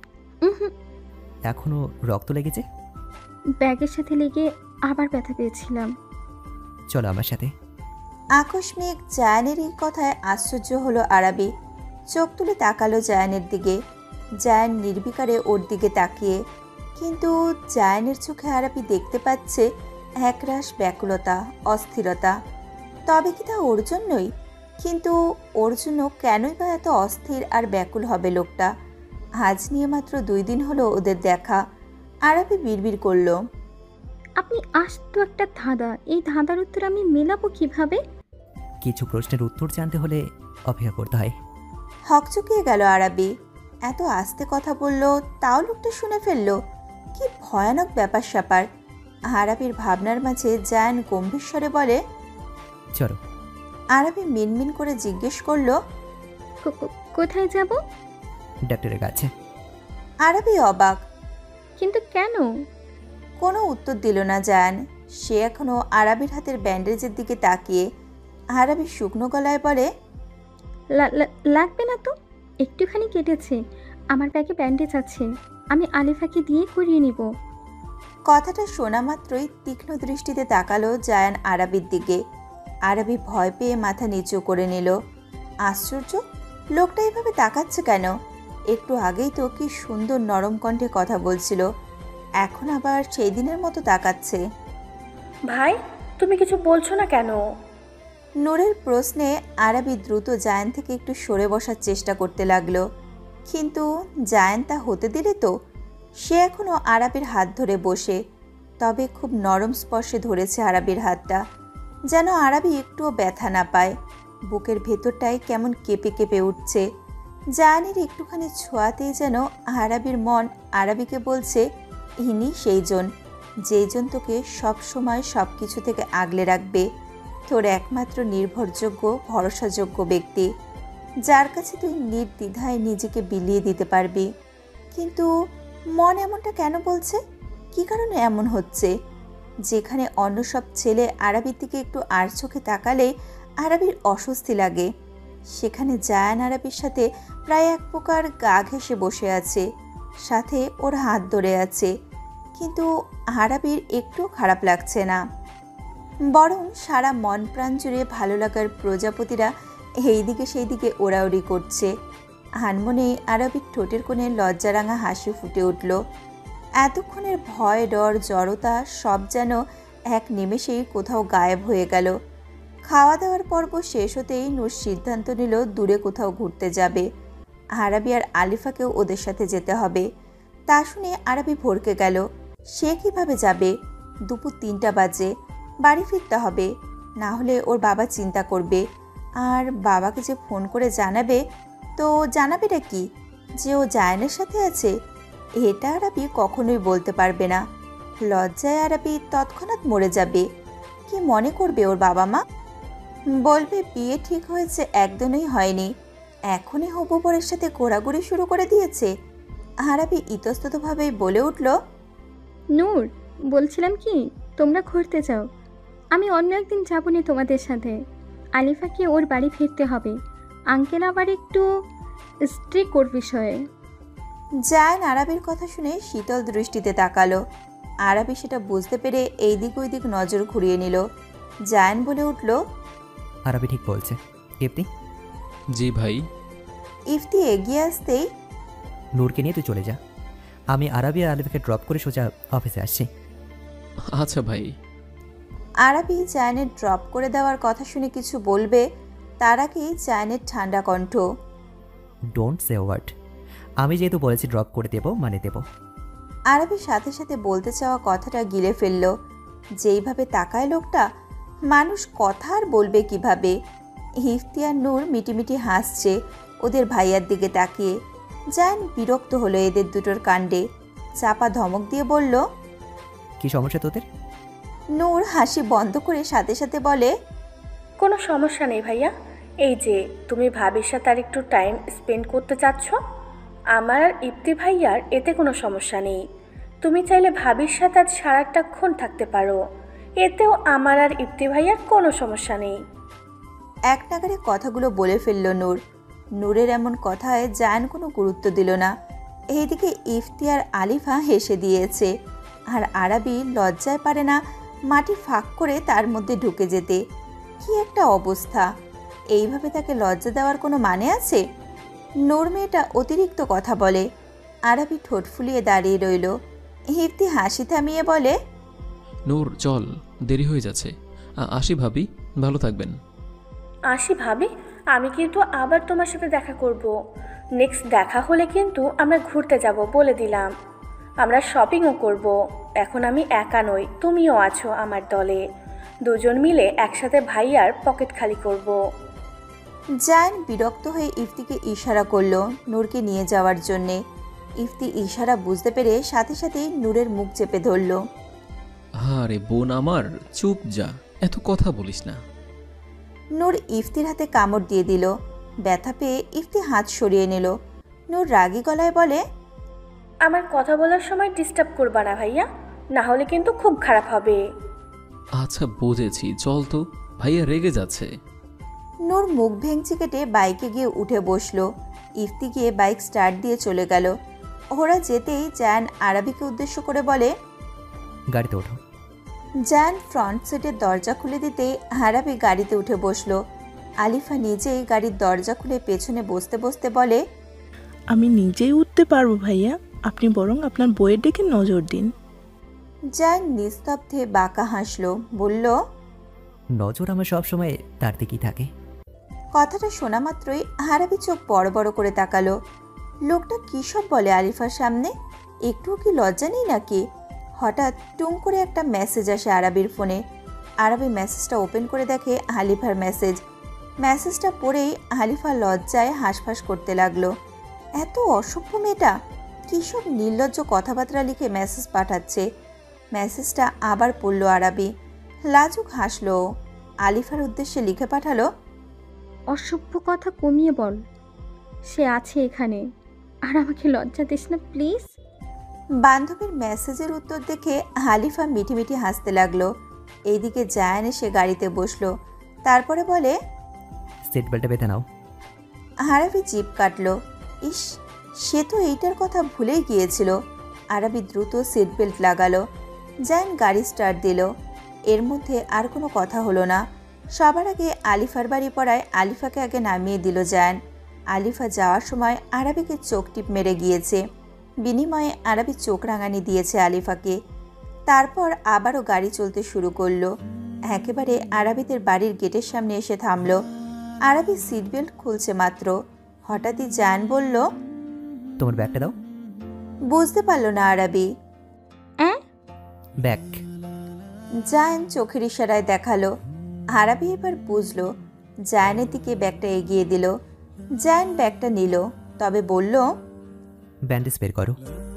এখনো রক্ত লেগেছে? ব্যাগের সাথে লেগে আবার ব্যথা পেয়েছিলাম। চলো আমার সাথে। আকস্মিক জায়ানের এই কথায় আশ্চর্য হলো আরাবি। চোখ তুলে তাকালো জায়ানের দিকে। জায়ান নির্বিকারে ওর দিকে তাকিয়ে, কিন্তু জায়ানের চোখে আরাবি দেখতে পাচ্ছে একরাশ ব্যাকুলতা, অস্থিরতা। তবে কি তা ওর জন্যই? কিন্তু ওর জন্য কেনই বা এত অস্থির আর ব্যাকুল হবে লোকটা? আজ নিয়ে মাত্র দুই দিন হলো ওদের দেখা। আরাবি বিড়বিড় করল, আপনি আস্ত একটা ধাঁধা, এই ধাঁধার উত্তর আমি মেলাবো কিভাবে? কিছু প্রশ্নের উত্তর জানতে হলে অপেক্ষা করতে হয়। হকচকিয়ে গেল আরাবি। এত আস্তে কথা বলল, তাও লোকটা শুনে ফেলল। কি ভয়ানক ব্যাপার স্যাপার। আরাবির ভাবনার মাঝে জায়ান গম্ভীর স্বরে বলে, চলো। আরাবি মিনমিন করে জিজ্ঞেস করলো, কোথায় যাব? ডাক্তারের কাছে। আরাবি অবাক। কিন্তু কেন? কোনো উত্তর দিল না জায়ান। সে এখনো আরাবির হাতের ব্যান্ডেজের দিকে তাকিয়ে। আরাবি শুকনো গলায় বলে, লাগবে না তো, একটুখানি কেটেছে। আমার ব্যাগে ব্যান্ডেজ আছে, আমি আলিফাকে দিয়ে করিয়ে নিব। কথাটা শোনা মাত্রই তীক্ষ্ণ দৃষ্টিতে তাকালো জায়ান আরাবির দিকে। আরাবি ভয় পেয়ে মাথা নিচু করে নিল। আশ্চর্য, লোকটা এভাবে তাকাচ্ছে কেন? একটু আগেই তো কি সুন্দর নরম কণ্ঠে কথা বলছিল, এখন আবার সেই দিনের মতো তাকাচ্ছে। ভাই, তুমি কিছু বলছো না কেন? নূরের প্রশ্নে আরাবি দ্রুত জায়ান থেকে একটু সরে বসার চেষ্টা করতে লাগলো, কিন্তু জায়ান তা হতে দিলে তো? সে এখনও আরাবির হাত ধরে বসে, তবে খুব নরম স্পর্শে ধরেছে আরাবির হাতটা, যেন আরাবি একটুও ব্যথা না পায়। বুকের ভেতরটায় কেমন কেঁপে কেঁপে উঠছে। জায়ানের একটুখানি ছোঁয়াতেই যেন আরাবির মন আরাবিকে বলছে, ইনি সেই জন, যেই জন তোকে সবসময় সব কিছু থেকে আগলে রাখবে, তোর একমাত্র নির্ভরযোগ্য ভরসাযোগ্য ব্যক্তি, যার কাছে তুই নির্দ্বিধায় নিজেকে বিলিয়ে দিতে পারবি। কিন্তু মন এমনটা কেন বলছে? কী কারণে এমন হচ্ছে? যেখানে অন্য সব ছেলে আরাবির দিকে একটু আর চোখে তাকালে আরাবির অস্বস্তি লাগে, সেখানে জায়ান আরাবির সাথে প্রায় এক প্রকার গা ঘেঁষে বসে আছে, সাথে ওর হাত ধরে আছে, কিন্তু আরাবির একটু খারাপ লাগছে না, বরং সারা মন প্রাণ জুড়ে ভালো লাগার প্রজাপতিরা এইদিকে সেই দিকে ওড়াউড়ি করছে। আনমনে আরাবির ঠোঁটের কোণে লজ্জারাঙা হাসি ফুটে উঠল। এতক্ষণের ভয়, ডর, জড়তা সব যেন এক নিমেষেই কোথাও গায়েব হয়ে গেল। খাওয়া দাওয়ার পর্ব শেষ হতেই নূর সিদ্ধান্ত নিল দূরে কোথাও ঘুরতে যাবে। আরাবি আর আলিফাকেও ওদের সাথে যেতে হবে। তা শুনে আরাবি ভরকে গেল। সে কিভাবে যাবে? দুপুর তিনটা বাজে, বাড়ি ফিরতে হবে, না হলে ওর বাবা চিন্তা করবে। আর বাবাকে যে ফোন করে জানাবে, তো জানাবেটা কি? যে ও জায়ানের সাথে আছে? এটা আরাবি কখনোই বলতে পারবে না। লজ্জায় আরাবি তৎক্ষণাৎ মরে যাবে। কি মনে করবে ওর বাবা মা? বলবে বিয়ে ঠিক হয়েছে, একদিনই হয়নি, এখনই হবু বরের সাথে ঘোরাঘুরি শুরু করে দিয়েছে। আরাবি ইতস্ততভাবেই বলে উঠল, নূর, বলছিলাম কি, তোমরা ঘুরতে যাও, আমি অন্য একদিন যাবো না তোমাদের সাথে। আলিফাকে ওর বাড়ি ফিরতে হবে, আঙ্কেল আবার একটু স্ট্রিক্ট ওর বিষয়ে। জায়ান আরাবির কথা শুনে শীতল দৃষ্টিতে তাকালো। আরাবি সেটা বুঝতে পেরে এই দিক ওই দিক নজর ঘুরিয়ে নিল। জায়ান বলে উঠল, আরাবি ঠিক বলছে। ইফতি? জি ভাই। ইফতি এগিয়ে আসতেই, নূরকে নিয়ে তুই চলে যা, আমি আরাবি আর আলিফাকে ড্রপ করে সোজা অফিসে আসছি। আচ্ছা ভাই। আরাবি জায়ানের ড্রপ করে দেওয়ার কথা শুনে কিছু বলবে, তার আগেই জায়ানের ঠান্ডা কণ্ঠ, ডোন্ট সে ওয়ার্ড, আমি যেহেতু বলেছি ড্রপ করে দেব মানে দেব। আরাবি সাথে সাথে বলতে চাওয়া কথাটা গিলে ফেলল। যেইভাবে তাকায় লোকটা, মানুষ কথা আর বলবে কিভাবে? ইফতি আর নূর মিটিমিটি হাসছে ওদের ভাইয়ার দিকে তাকিয়ে। জায়ান বিরক্ত হলো এদের দুটোর কাণ্ডে, চাপা ধমক দিয়ে বলল, কি সমস্যা তোদের? নূর হাসি বন্ধ করে সাথে সাথে বলে, কোনো সমস্যা নেই ভাইয়া, এই যে তুমি ভাবির সাথে আর একটু টাইম স্পেন্ড করতে চাচ্ছ, আমার আর ইফতি ভাইয়ার এতে কোনো সমস্যা নেই। তুমি চাইলে ভাবির সাথে আজ সারাটাক্ষণ থাকতে পারো, এতেও আমার আর ইফতি ভাইয়ার কোনো সমস্যা নেই। এক নাগারে কথাগুলো বলে ফেলল নূর। নূরের এমন কথায় জায়ান কোনো গুরুত্ব দিল না। এইদিকে ইফতি আর আলিফা হেসে দিয়েছে, আর আরাবি লজ্জায় পারে না মাটি ফাঁক করে তার মধ্যে ঢুকে যেতে। কি একটা অবস্থা! এইভাবে তাকে লজ্জা দেওয়ার কোনো মানে আছে? নূর মেয়েটা অতিরিক্ত কথা বলে। আরাবি ঠোঁট ফুলিয়ে দাঁড়িয়ে রইল। ইফতি হাসি থামিয়ে বলে, নূর চল, দেরি হয়ে যাচ্ছে, আসি ভাবি, ভালো থাকবেন। আসি ভাবি, আমি কিন্তু আবার তোমার সাথে দেখা করব। নেক্সট দেখা হলে কিন্তু আমরা ঘুরতে যাব বলে দিলাম, আমরা শপিংও করব। এখন আমি একা নই, তুমিও আছো আমার দলে, দুজন মিলে একসাথে ভাইয়ার পকেট খালি করব। জায়ান বিরক্ত হয়ে ইফতিকে ইশারা করল নূরকে নিয়ে যাওয়ার জন্যে। ইফতি ইশারা বুঝতে পেরে সাথে সাথেই নূরের মুখ চেপে ধরল। আরে বোন আমার, চুপ যা, এত কথা বলিস না। নূর ইফতির হাতে কামড় দিয়ে দিল। ব্যথা পেয়ে ইফতি হাত সরিয়ে নিল। নূর রাগী গলায় বলে, আমার কথা বলার সময় ডিস্টার্ব করবা না ভাইয়া, না হলে কিন্তু খুব খারাপ হবে। আচ্ছা বুঝেছি, চল তো, ভাইয়া রেগে যাচ্ছে। নূর মুখ ভেঙচি কেটে বাইকে গিয়ে উঠে বসলো। ইফতি গিয়ে বাইক স্টার্ট দিয়ে চলে গেল। ওরা যেতেই জায়ান আরাবিকে উদ্দেশ্য করে বলে, গাড়িতে ওঠো। জায়ান ফ্রন্ট সিটের দরজা খুলে দিতে আরাবি গাড়িতে উঠে বসলো। আলিফা নিজেই গাড়ির দরজা খুলে পেছনে বসতে বসতে বলে, আমি নিজেই উঠতে পারবো ভাইয়া, আপনি বরং আপনার বইয়ের দিকে নজর দিন। জায়ান নিস্তব্ধে বাঁকা হাসলো, বলল, নজর আমার সবসময় তার দিকেই থাকে। কথাটা শোনা মাত্রই আরাবি চোখ বড় বড় করে তাকালো। লোকটা কী সব বলে আলিফার সামনে? একটুও কি লজ্জা নেই নাকি? হঠাৎ টুং করে একটা মেসেজ আসে আরাবির ফোনে। আরাবি মেসেজটা ওপেন করে দেখে আলিফার মেসেজ। মেসেজটা পড়েই আলিফা লজ্জায় হাঁসফাঁস করতে লাগলো। এত অসভ্য মেয়েটা কী সব নির্লজ্জ কথাবার্তা লিখে মেসেজ পাঠাচ্ছে। মেসেজটা আবার পড়ল আরাবি। লাজুক হাসলো। আলিফার উদ্দেশ্যে লিখে পাঠালো, অসভ্য কথা কমিয়ে বল, সে আছে এখানে, আর আমাকে লজ্জা দিস না প্লিজ। বান্ধবীর মেসেজের উত্তর দেখে আলিফা মিটি মিটি হাসতে লাগলো। এইদিকে জায়ান এসে গাড়িতে বসলো। তারপরে বলে, সিট বেল্টে বেঁধে নাও। আরাবি জিভ কাটলো। ইস, সে তো এইটার কথা ভুলেই গিয়েছিল। আরাবি দ্রুত সিট বেল্ট লাগালো। জায়ান গাড়ি স্টার্ট দিল। এর মধ্যে আর কোনো কথা হলো না। সবার আগে আলিফার বাড়ি পড়ায় আলিফাকে আগে নামিয়ে দিল জায়ান। আলিফা যাওয়ার সময় আরাবিকে চোখ টিপ মেরে গিয়েছে। বিনিময়ে আরাবি চোখ রাঙানি দিয়েছে আলিফাকে। তারপর আবারও গাড়ি চলতে শুরু করলো। একেবারে আরাবিদের বাড়ির গেটের সামনে এসে থামলো। আরাবি সিট বেল্ট খুলছে মাত্র, হঠাৎই জায়ান বলল, তোমার ব্যাগটা দাও। বুঝতে পারল না আরাবি। ব্যাগ। জায়ান চোখের ইশারায় দেখালো। আরাবি এবার বুঝলো। জায়ানের দিকে ব্যাগটা এগিয়ে দিল। জায়ান ব্যাগটা নিল, তবে বলল, ব্যান্ডেজ বের করো।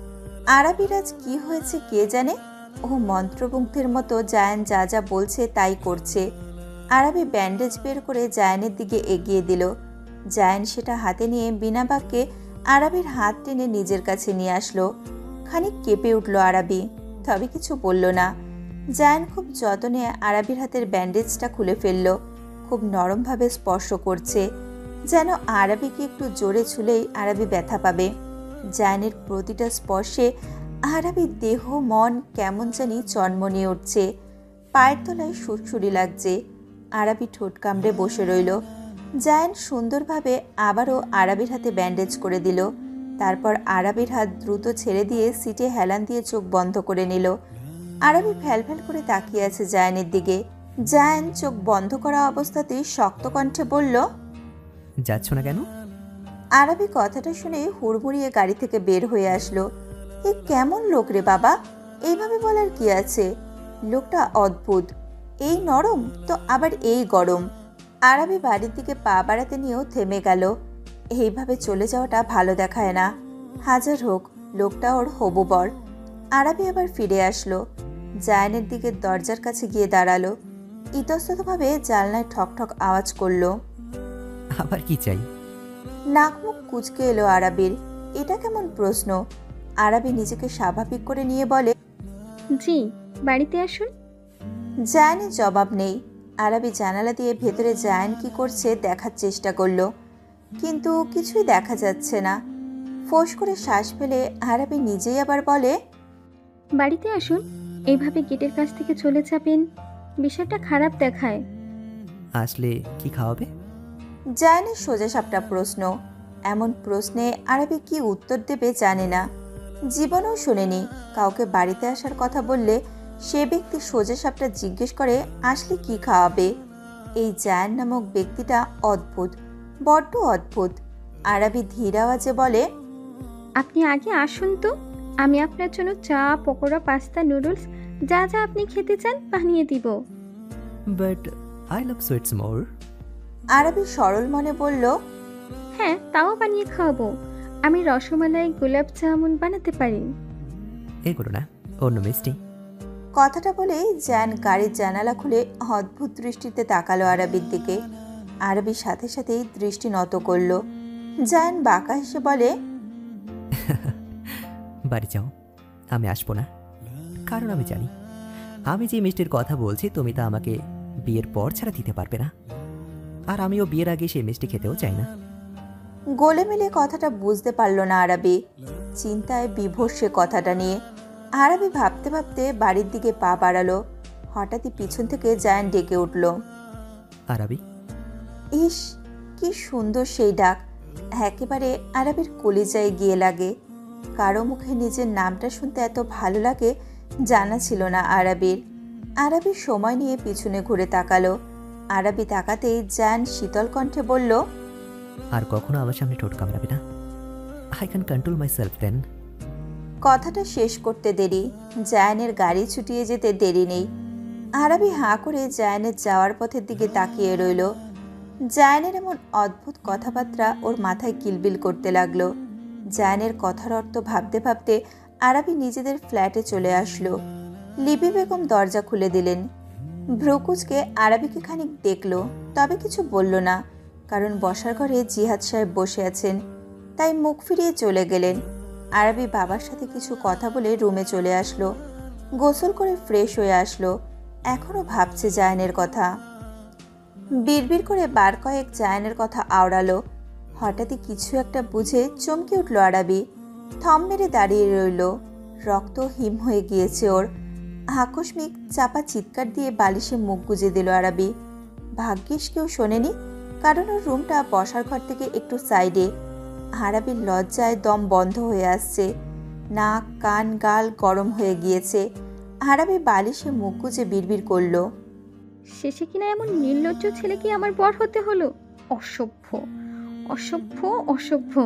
আরাবির আজ কি হয়েছে কে জানে। ও মন্ত্রমুগ্ধের মতো জায়ান যা যা বলছে তাই করছে। আরাবি ব্যান্ডেজ বের করে জায়ানের দিকে এগিয়ে দিল। জায়ান সেটা হাতে নিয়ে বিনা বাক্যে আরাবির হাত টেনে নিজের কাছে নিয়ে আসলো। খানিক কেঁপে উঠল আরাবি, তবে কিছু বলল না। জায়ান খুব যত্নে আরাবির হাতের ব্যান্ডেজটা খুলে ফেলল। খুব নরমভাবে স্পর্শ করছে, যেন আরাবিকে একটু জোরে ছুলেই আরাবি ব্যথা পাবে। জায়ানের প্রতিটা স্পর্শে আরাবির দেহ মন কেমন জানি চনমনিয়ে উঠছে। পায়ের তলায় সুরসুরি লাগছে। আরাবি ঠোঁট কামড়ে বসে রইল। জায়ান সুন্দরভাবে আবারও আরাবির হাতে ব্যান্ডেজ করে দিল। তারপর আরাবির হাত দ্রুত ছেড়ে দিয়ে সিটে হেলান দিয়ে চোখ বন্ধ করে নিল। আরাবি ফ্যালফ্যাল করে তাকিয়ে আছে জায়ানের দিকে। জায়ান চোখ বন্ধ করা অবস্থাতেই শক্ত কণ্ঠে বলল, যাচ্ছ না কেন? আরাবি কথাটা শুনে হুড়মুড়িয়ে গাড়ি থেকে বের হয়ে আসলো। এ কেমন লোক রে বাবা, এইভাবে বলার কি আছে। লোকটা অদ্ভুত, এই নরম তো আবার এই গরম। আরাবি বাড়ির দিকে পা বাড়াতে নিয়েও থেমে গেল। এইভাবে চলে যাওয়াটা ভালো দেখায় না। হাজার হোক লোকটা ওর হবু বর। আরাবি আবার ফিরে আসলো। জায়ানের দিকে দরজার কাছে গিয়ে দাঁড়ালো। ইতস্ততভাবে জানলায় ঠক ঠক আওয়াজ করলো। আবার কি চাই? নাক মুখ কুচকে এলো আরাবির। এটা কেমন প্রশ্ন। আরাবি নিজেকে স্বাভাবিক করে নিয়ে বলে, জি, বাড়িতে আসুন। জায়ানের জবাব নেই। আরাবি জানালা দিয়ে ভেতরে জায়ান কি করছে দেখার চেষ্টা করলো, কিন্তু কিছুই দেখা যাচ্ছে না। ফোঁস করে শ্বাস ফেলে আরাবি নিজেই আবার বলে, বাড়িতে আসুন। এইভাবে গেটের কাছ থেকে চলে যাবেন, বিষয়টা খারাপ দেখায়। আসলে কি খাওয়াবে? জায়ানের সোজা সাপটা প্রশ্ন। এমন প্রশ্নে আরাবি কি উত্তর দেবে জানে না। জীবনেও শোনেনি কাউকে বাড়িতে আসার কথা বললে সে ব্যক্তি সোজা সাপটা জিজ্ঞেস করে আসলে কি খাওয়াবে। এই জায়ান নামক ব্যক্তিটা অদ্ভুত, বড্ড অদ্ভুত। আরাবি ধীর আওয়াজে বলে, আপনি আগে আসুন তো, আমি আপনার জন্য চা, পকোড়া, পাস্তা, নুডলস যা যা আপনি খেতে চান বানিয়ে দিব। But I love sweets more. Arabi সরল মনে বলল, হ্যাঁ, তাও বানিয়ে খাওয়াবো। আমি রসমালাই, গোলাপ জামুন বানাতে পারি। এগুলো না, অন্য মিষ্টি। কথাটা বলেই জায়ান গাড়ির জানালা খুলে অদ্ভুত দৃষ্টিতে তাকালো আরাবির দিকে। আরাবির সাথে সাথেই দৃষ্টি নত করল। জায়ান বাঁকা হেসে বলে, বাড়ি যাও, আমি আসবো না। কারণ আমি জানি আমি যে মিষ্টির কথা বলছি তুমি তা আমাকে বিয়ের পর ছাড়া দিতে পারবে না। আর আমিও বিয়ের আগে সেই মিষ্টি খেতেও চাই না। গোলে মিলে কথাটা বুঝতে পারল না আরাবি। চিন্তায় বিভোর সে কথাটা নিয়ে। আরাবি ভাবতে ভাবতে বাড়ির দিকে পা বাড়ালো। হঠাৎই পিছন থেকে জায়ান ডেকে উঠল, আরাবি। ইস, কি সুন্দর সেই ডাক। একেবারে আরাবির কলিজায় গিয়ে লাগে। কারো মুখে নিজের নামটা শুনতে এত ভালো লাগে জানা ছিল না আরাবির। আরাবি সময় নিয়ে পিছনে ঘুরে তাকালো। আরাবি তাকাতেই জায়ান শীতল কণ্ঠে বলল, আর কখনো আমার সামনে ঠোঁট কামড়াবে না। I can control myself then. কথাটা শেষ করতে দেরি, জায়ানের গাড়ি ছুটিয়ে যেতে দেরি নেই। আরাবি হাঁ করে জায়ানের যাওয়ার পথের দিকে তাকিয়ে রইল। জায়ানের এমন অদ্ভুত কথাবার্তা ওর মাথায় কিলবিল করতে লাগলো। জায়ানের কথার অর্থ ভাবতে ভাবতে আরাবি নিজেদের ফ্ল্যাটে চলে আসলো। লিপি বেগম দরজা খুলে দিলেন। ভ্রুকুচকে আরাবিকে খানিক দেখলো, তবে কিছু বলল না, কারণ বসার ঘরে জিহাদ সাহেব বসে আছেন, তাই মুখ ফিরিয়ে চলে গেলেন। আরাবি বাবার সাথে কিছু কথা বলে রুমে চলে আসলো। গোসল করে ফ্রেশ হয়ে আসলো। এখনও ভাবছে জায়ানের কথা। বিড়বিড় করে বার কয়েক জায়ানের কথা আওড়ালো। হঠাৎই কিছু একটা বুঝে চমকে উঠল আরাবি। থম মেরে দাঁড়িয়ে রইল। রক্ত হিম হয়ে গিয়েছে ওর। আকস্মিক চাপা চিৎকার দিয়ে বালিশে মুখ গুজে দিল আরাবি। ভাগ্যিস কেউ শোনেনি, কারণ ওর রুমটা বসার ঘর থেকে একটু সাইডে। আরাবির লজ্জায় দম বন্ধ হয়ে আসছে। নাক, কান, গাল গরম হয়ে গিয়েছে। আরাবি বালিশে মুখ গুজে বিড়বিড় করল, শেষে কিনা এমন নির্লজ্জ ছেলেকে আমার বর হতে হলো। অসভ্য অসভ্য অসভ্য।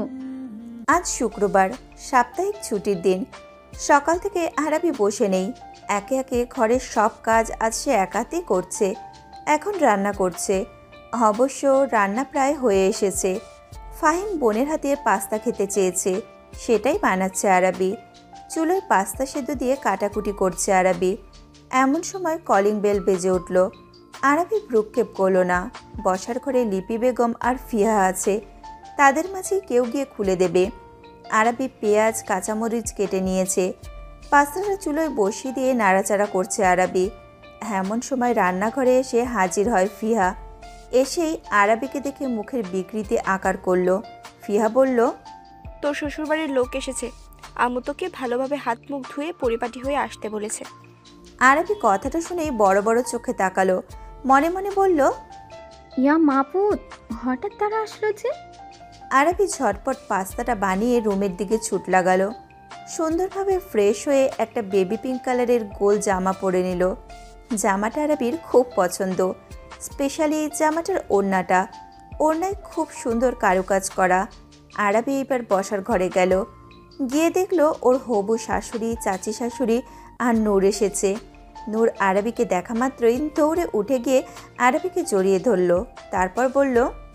আজ শুক্রবার, সাপ্তাহিক ছুটির দিন। সকাল থেকে আরাবি বসে নেই। একে একে ঘরের সব কাজ আজ সে একাতেই করছে। এখন রান্না করছে। অবশ্য রান্না প্রায় হয়ে এসেছে। ফাহিম বোনের হাতে পাস্তা খেতে চেয়েছে, সেটাই বানাচ্ছে আরাবি। চুলোয় পাস্তা সেদ্ধ দিয়ে কাটাকুটি করছে আরাবি। এমন সময় কলিং বেল বেজে উঠল। আরাবি ভ্রুক্ষেপ করল না। বসার ঘরে লিপি বেগম আর ফিহা আছে, তাদের মাঝে কেউ গিয়ে খুলে দেবে। আরাবি পেঁয়াজ কাঁচামরিচ কেটে নিয়েছে। পাস্তাটা চুলোয় বসিয়ে দিয়ে নাড়াচাড়া করছে আরাবি। এমন সময় রান্নাঘরে এসে হাজির হয় ফিহা। এসেই আরাবিকে দেখে মুখের বিকৃতি আকার করল। ফিহা বলল, তোর শ্বশুরবাড়ির লোক এসেছে, আম্মু তোকে ভালোভাবে হাত মুখ ধুয়ে পরিপাটি হয়ে আসতে বলেছে। আরাবি কথাটা শুনেই বড় বড় চোখে তাকালো। মনে মনে বলল, ইয়া মাপুত, হঠাৎ তারা আসলো যে? আরাবি ঝটপট পাস্তাটা বানিয়ে রুমের দিকে ছুট লাগালো। সুন্দরভাবে ফ্রেশ হয়ে একটা বেবি পিঙ্ক কালারের গোল জামা পরে নিল। জামাটা আরাবির খুব পছন্দ, স্পেশালি জামাটার ওড়নাটা। ওড়নায় খুব সুন্দর কারুকাজ করা। আরাবি এবার বসার ঘরে গেল। গিয়ে দেখলো ওর হবু শাশুড়ি, চাচি শাশুড়ি আর নূর এসেছে। নূর আরাবিকে দেখা মাত্রই দৌড়ে উঠে গিয়ে আরাবিকে জড়িয়ে ধরল। তারপর বলল,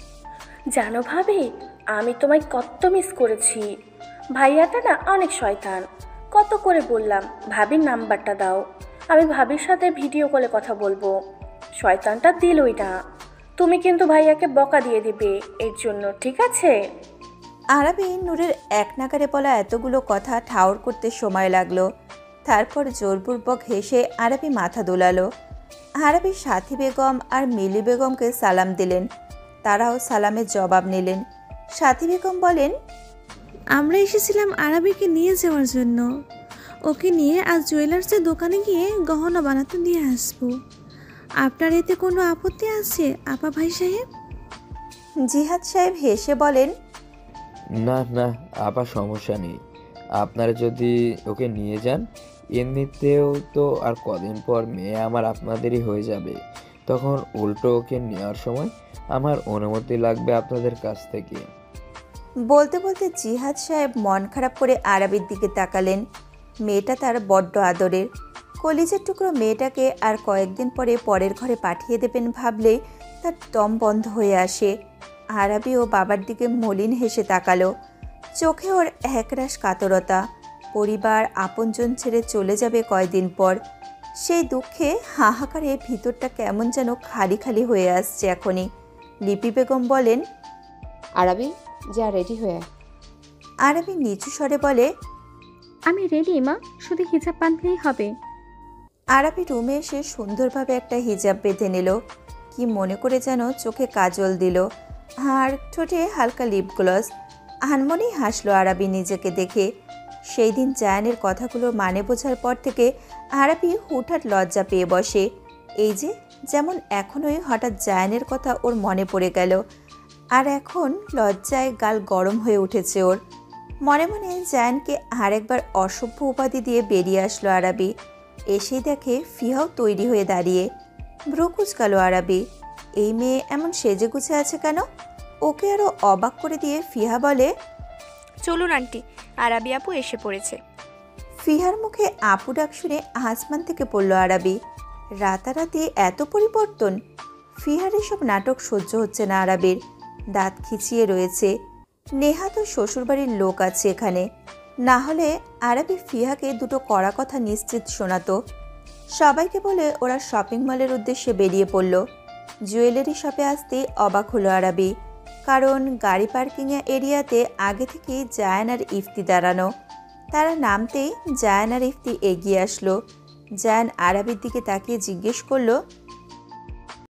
জানো ভাবি, আমি তোমায় কত মিস করেছি। ভাইয়াটা না অনেক শয়তান। কত করে বললাম ভাবির নাম্বারটা দাও, আমি ভাবির সাথে ভিডিও কলে কথা বলবো। শয়তানটা দিলই না। তুমি কিন্তু ভাইয়াকে বকা দিয়ে দিবে এর জন্য, ঠিক আছে? আরাবি নূরের এক নাগারে বলা এতগুলো কথা ঠাউর করতে সময় লাগলো। তারপর জোরপূর্বক হেসে আরাবি মাথা দোলালো। আরাবি সাথী বেগম আর মিলি বেগমকে সালাম দিলেন। তারাও সালামের জবাব নিলেন। সাথী বেগম বলেন, আমরা এসেছিলাম আরাবিকে নিয়ে যাওয়ার জন্য। ওকে নিয়ে আজ জুয়েলার্সের দোকানে গিয়ে গহনা বানাতে দিয়ে আসবো। আপনার এতে কোনো আপত্তি আছে আপা ভাই সাহেব? জিহাদ সাহেব হেসে বলেন, না না আপা, সমস্যা নেই। আপনারা যদি ওকে নিয়ে যান, এমনিতেও তো আর কদিন পর মেয়ে আমার আপনাদেরই হয়ে যাবে। তখন উল্টো ওকে নেওয়ার সময় আমার অনুমতি লাগবে আপনাদের কাছ থেকে। বলতে বলতে জিহাদ সাহেব মন খারাপ করে আরাবির দিকে তাকালেন। মেয়েটা তার বড্ড আদরের। কলিজের টুকরো মেয়েটাকে আর কয়েকদিন পরে পরের ঘরে পাঠিয়ে দেবেন ভাবলেই তার দম বন্ধ হয়ে আসে। আরাবি ও বাবার দিকে মলিন হেসে তাকালো। চোখে ওর একরাশ কাতরতা। পরিবার আপনজন ছেড়ে চলে যাবে কয়দিন পর। সেই দুঃখে হাহাকারে ভিতরটা কেমন যেন খালি খালি হয়ে আসছে এখনই। লিপি বেগম বলেন, আরাবি যা রেডি হয়ে। আরাবি নিচু স্বরে বলে, আমি রেডি মা, শুধু হিজাব বাঁধলেই হবে। আরাবি রুমে এসে সুন্দরভাবে একটা হিজাব বেঁধে নিল। কি মনে করে যেন চোখে কাজল দিল আর ঠোঁটে হালকা লিপ গ্লস। আনমনেই হাসলো আরাবি নিজেকে দেখে। সেই দিন জায়ানের কথাগুলো মানে বোঝার পর থেকে আরাবি হুটহাট লজ্জা পেয়ে বসে। এই যে যেমন এখনোই হঠাৎ জায়ানের কথা ওর মনে পড়ে গেল, আর এখন লজ্জায় গাল গরম হয়ে উঠেছে ওর। মনে মনে জায়ানকে আরেকবার অসভ্য উপাধি দিয়ে বেরিয়ে আসলো আরাবি। এসেই দেখে ফিহাও তৈরি হয়ে দাঁড়িয়ে। ভ্রু কুচকালো আরাবি। এই মেয়ে এমন সেজে গুছে আছে কেন? ওকে আরও অবাক করে দিয়ে ফিহা বলে, চলুন আন্টি, আরাবি আপু এসে পড়েছে। ফিহার মুখে আপু ডাক শুনে আসমান থেকে পড়ল আরাবি। রাতারাতি এত পরিবর্তন! ফিহার এসব নাটক সহ্য হচ্ছে না আরাবির। দাঁত খিচিয়ে রয়েছে। নেহা তো শ্বশুরবাড়ির লোক আছে এখানে, না হলে আরাবি ফিহাকে দুটো কড়া কথা নিশ্চিত শোনাতো। সবাইকে বলে ওরা শপিং মলের উদ্দেশ্যে বেরিয়ে পড়ল। জুয়েলারি শপে আসতেই অবাক হলো আরাবি, কারণ গাড়ি পার্কিং এরিয়াতে আগে থেকেই জায়ান আর ইফতি দাঁড়ানো। তারা নামতেই জায়ান আর ইফতি এগিয়ে আসলো। জায়ান আরাবির দিকে তাকিয়ে জিজ্ঞেস করলো,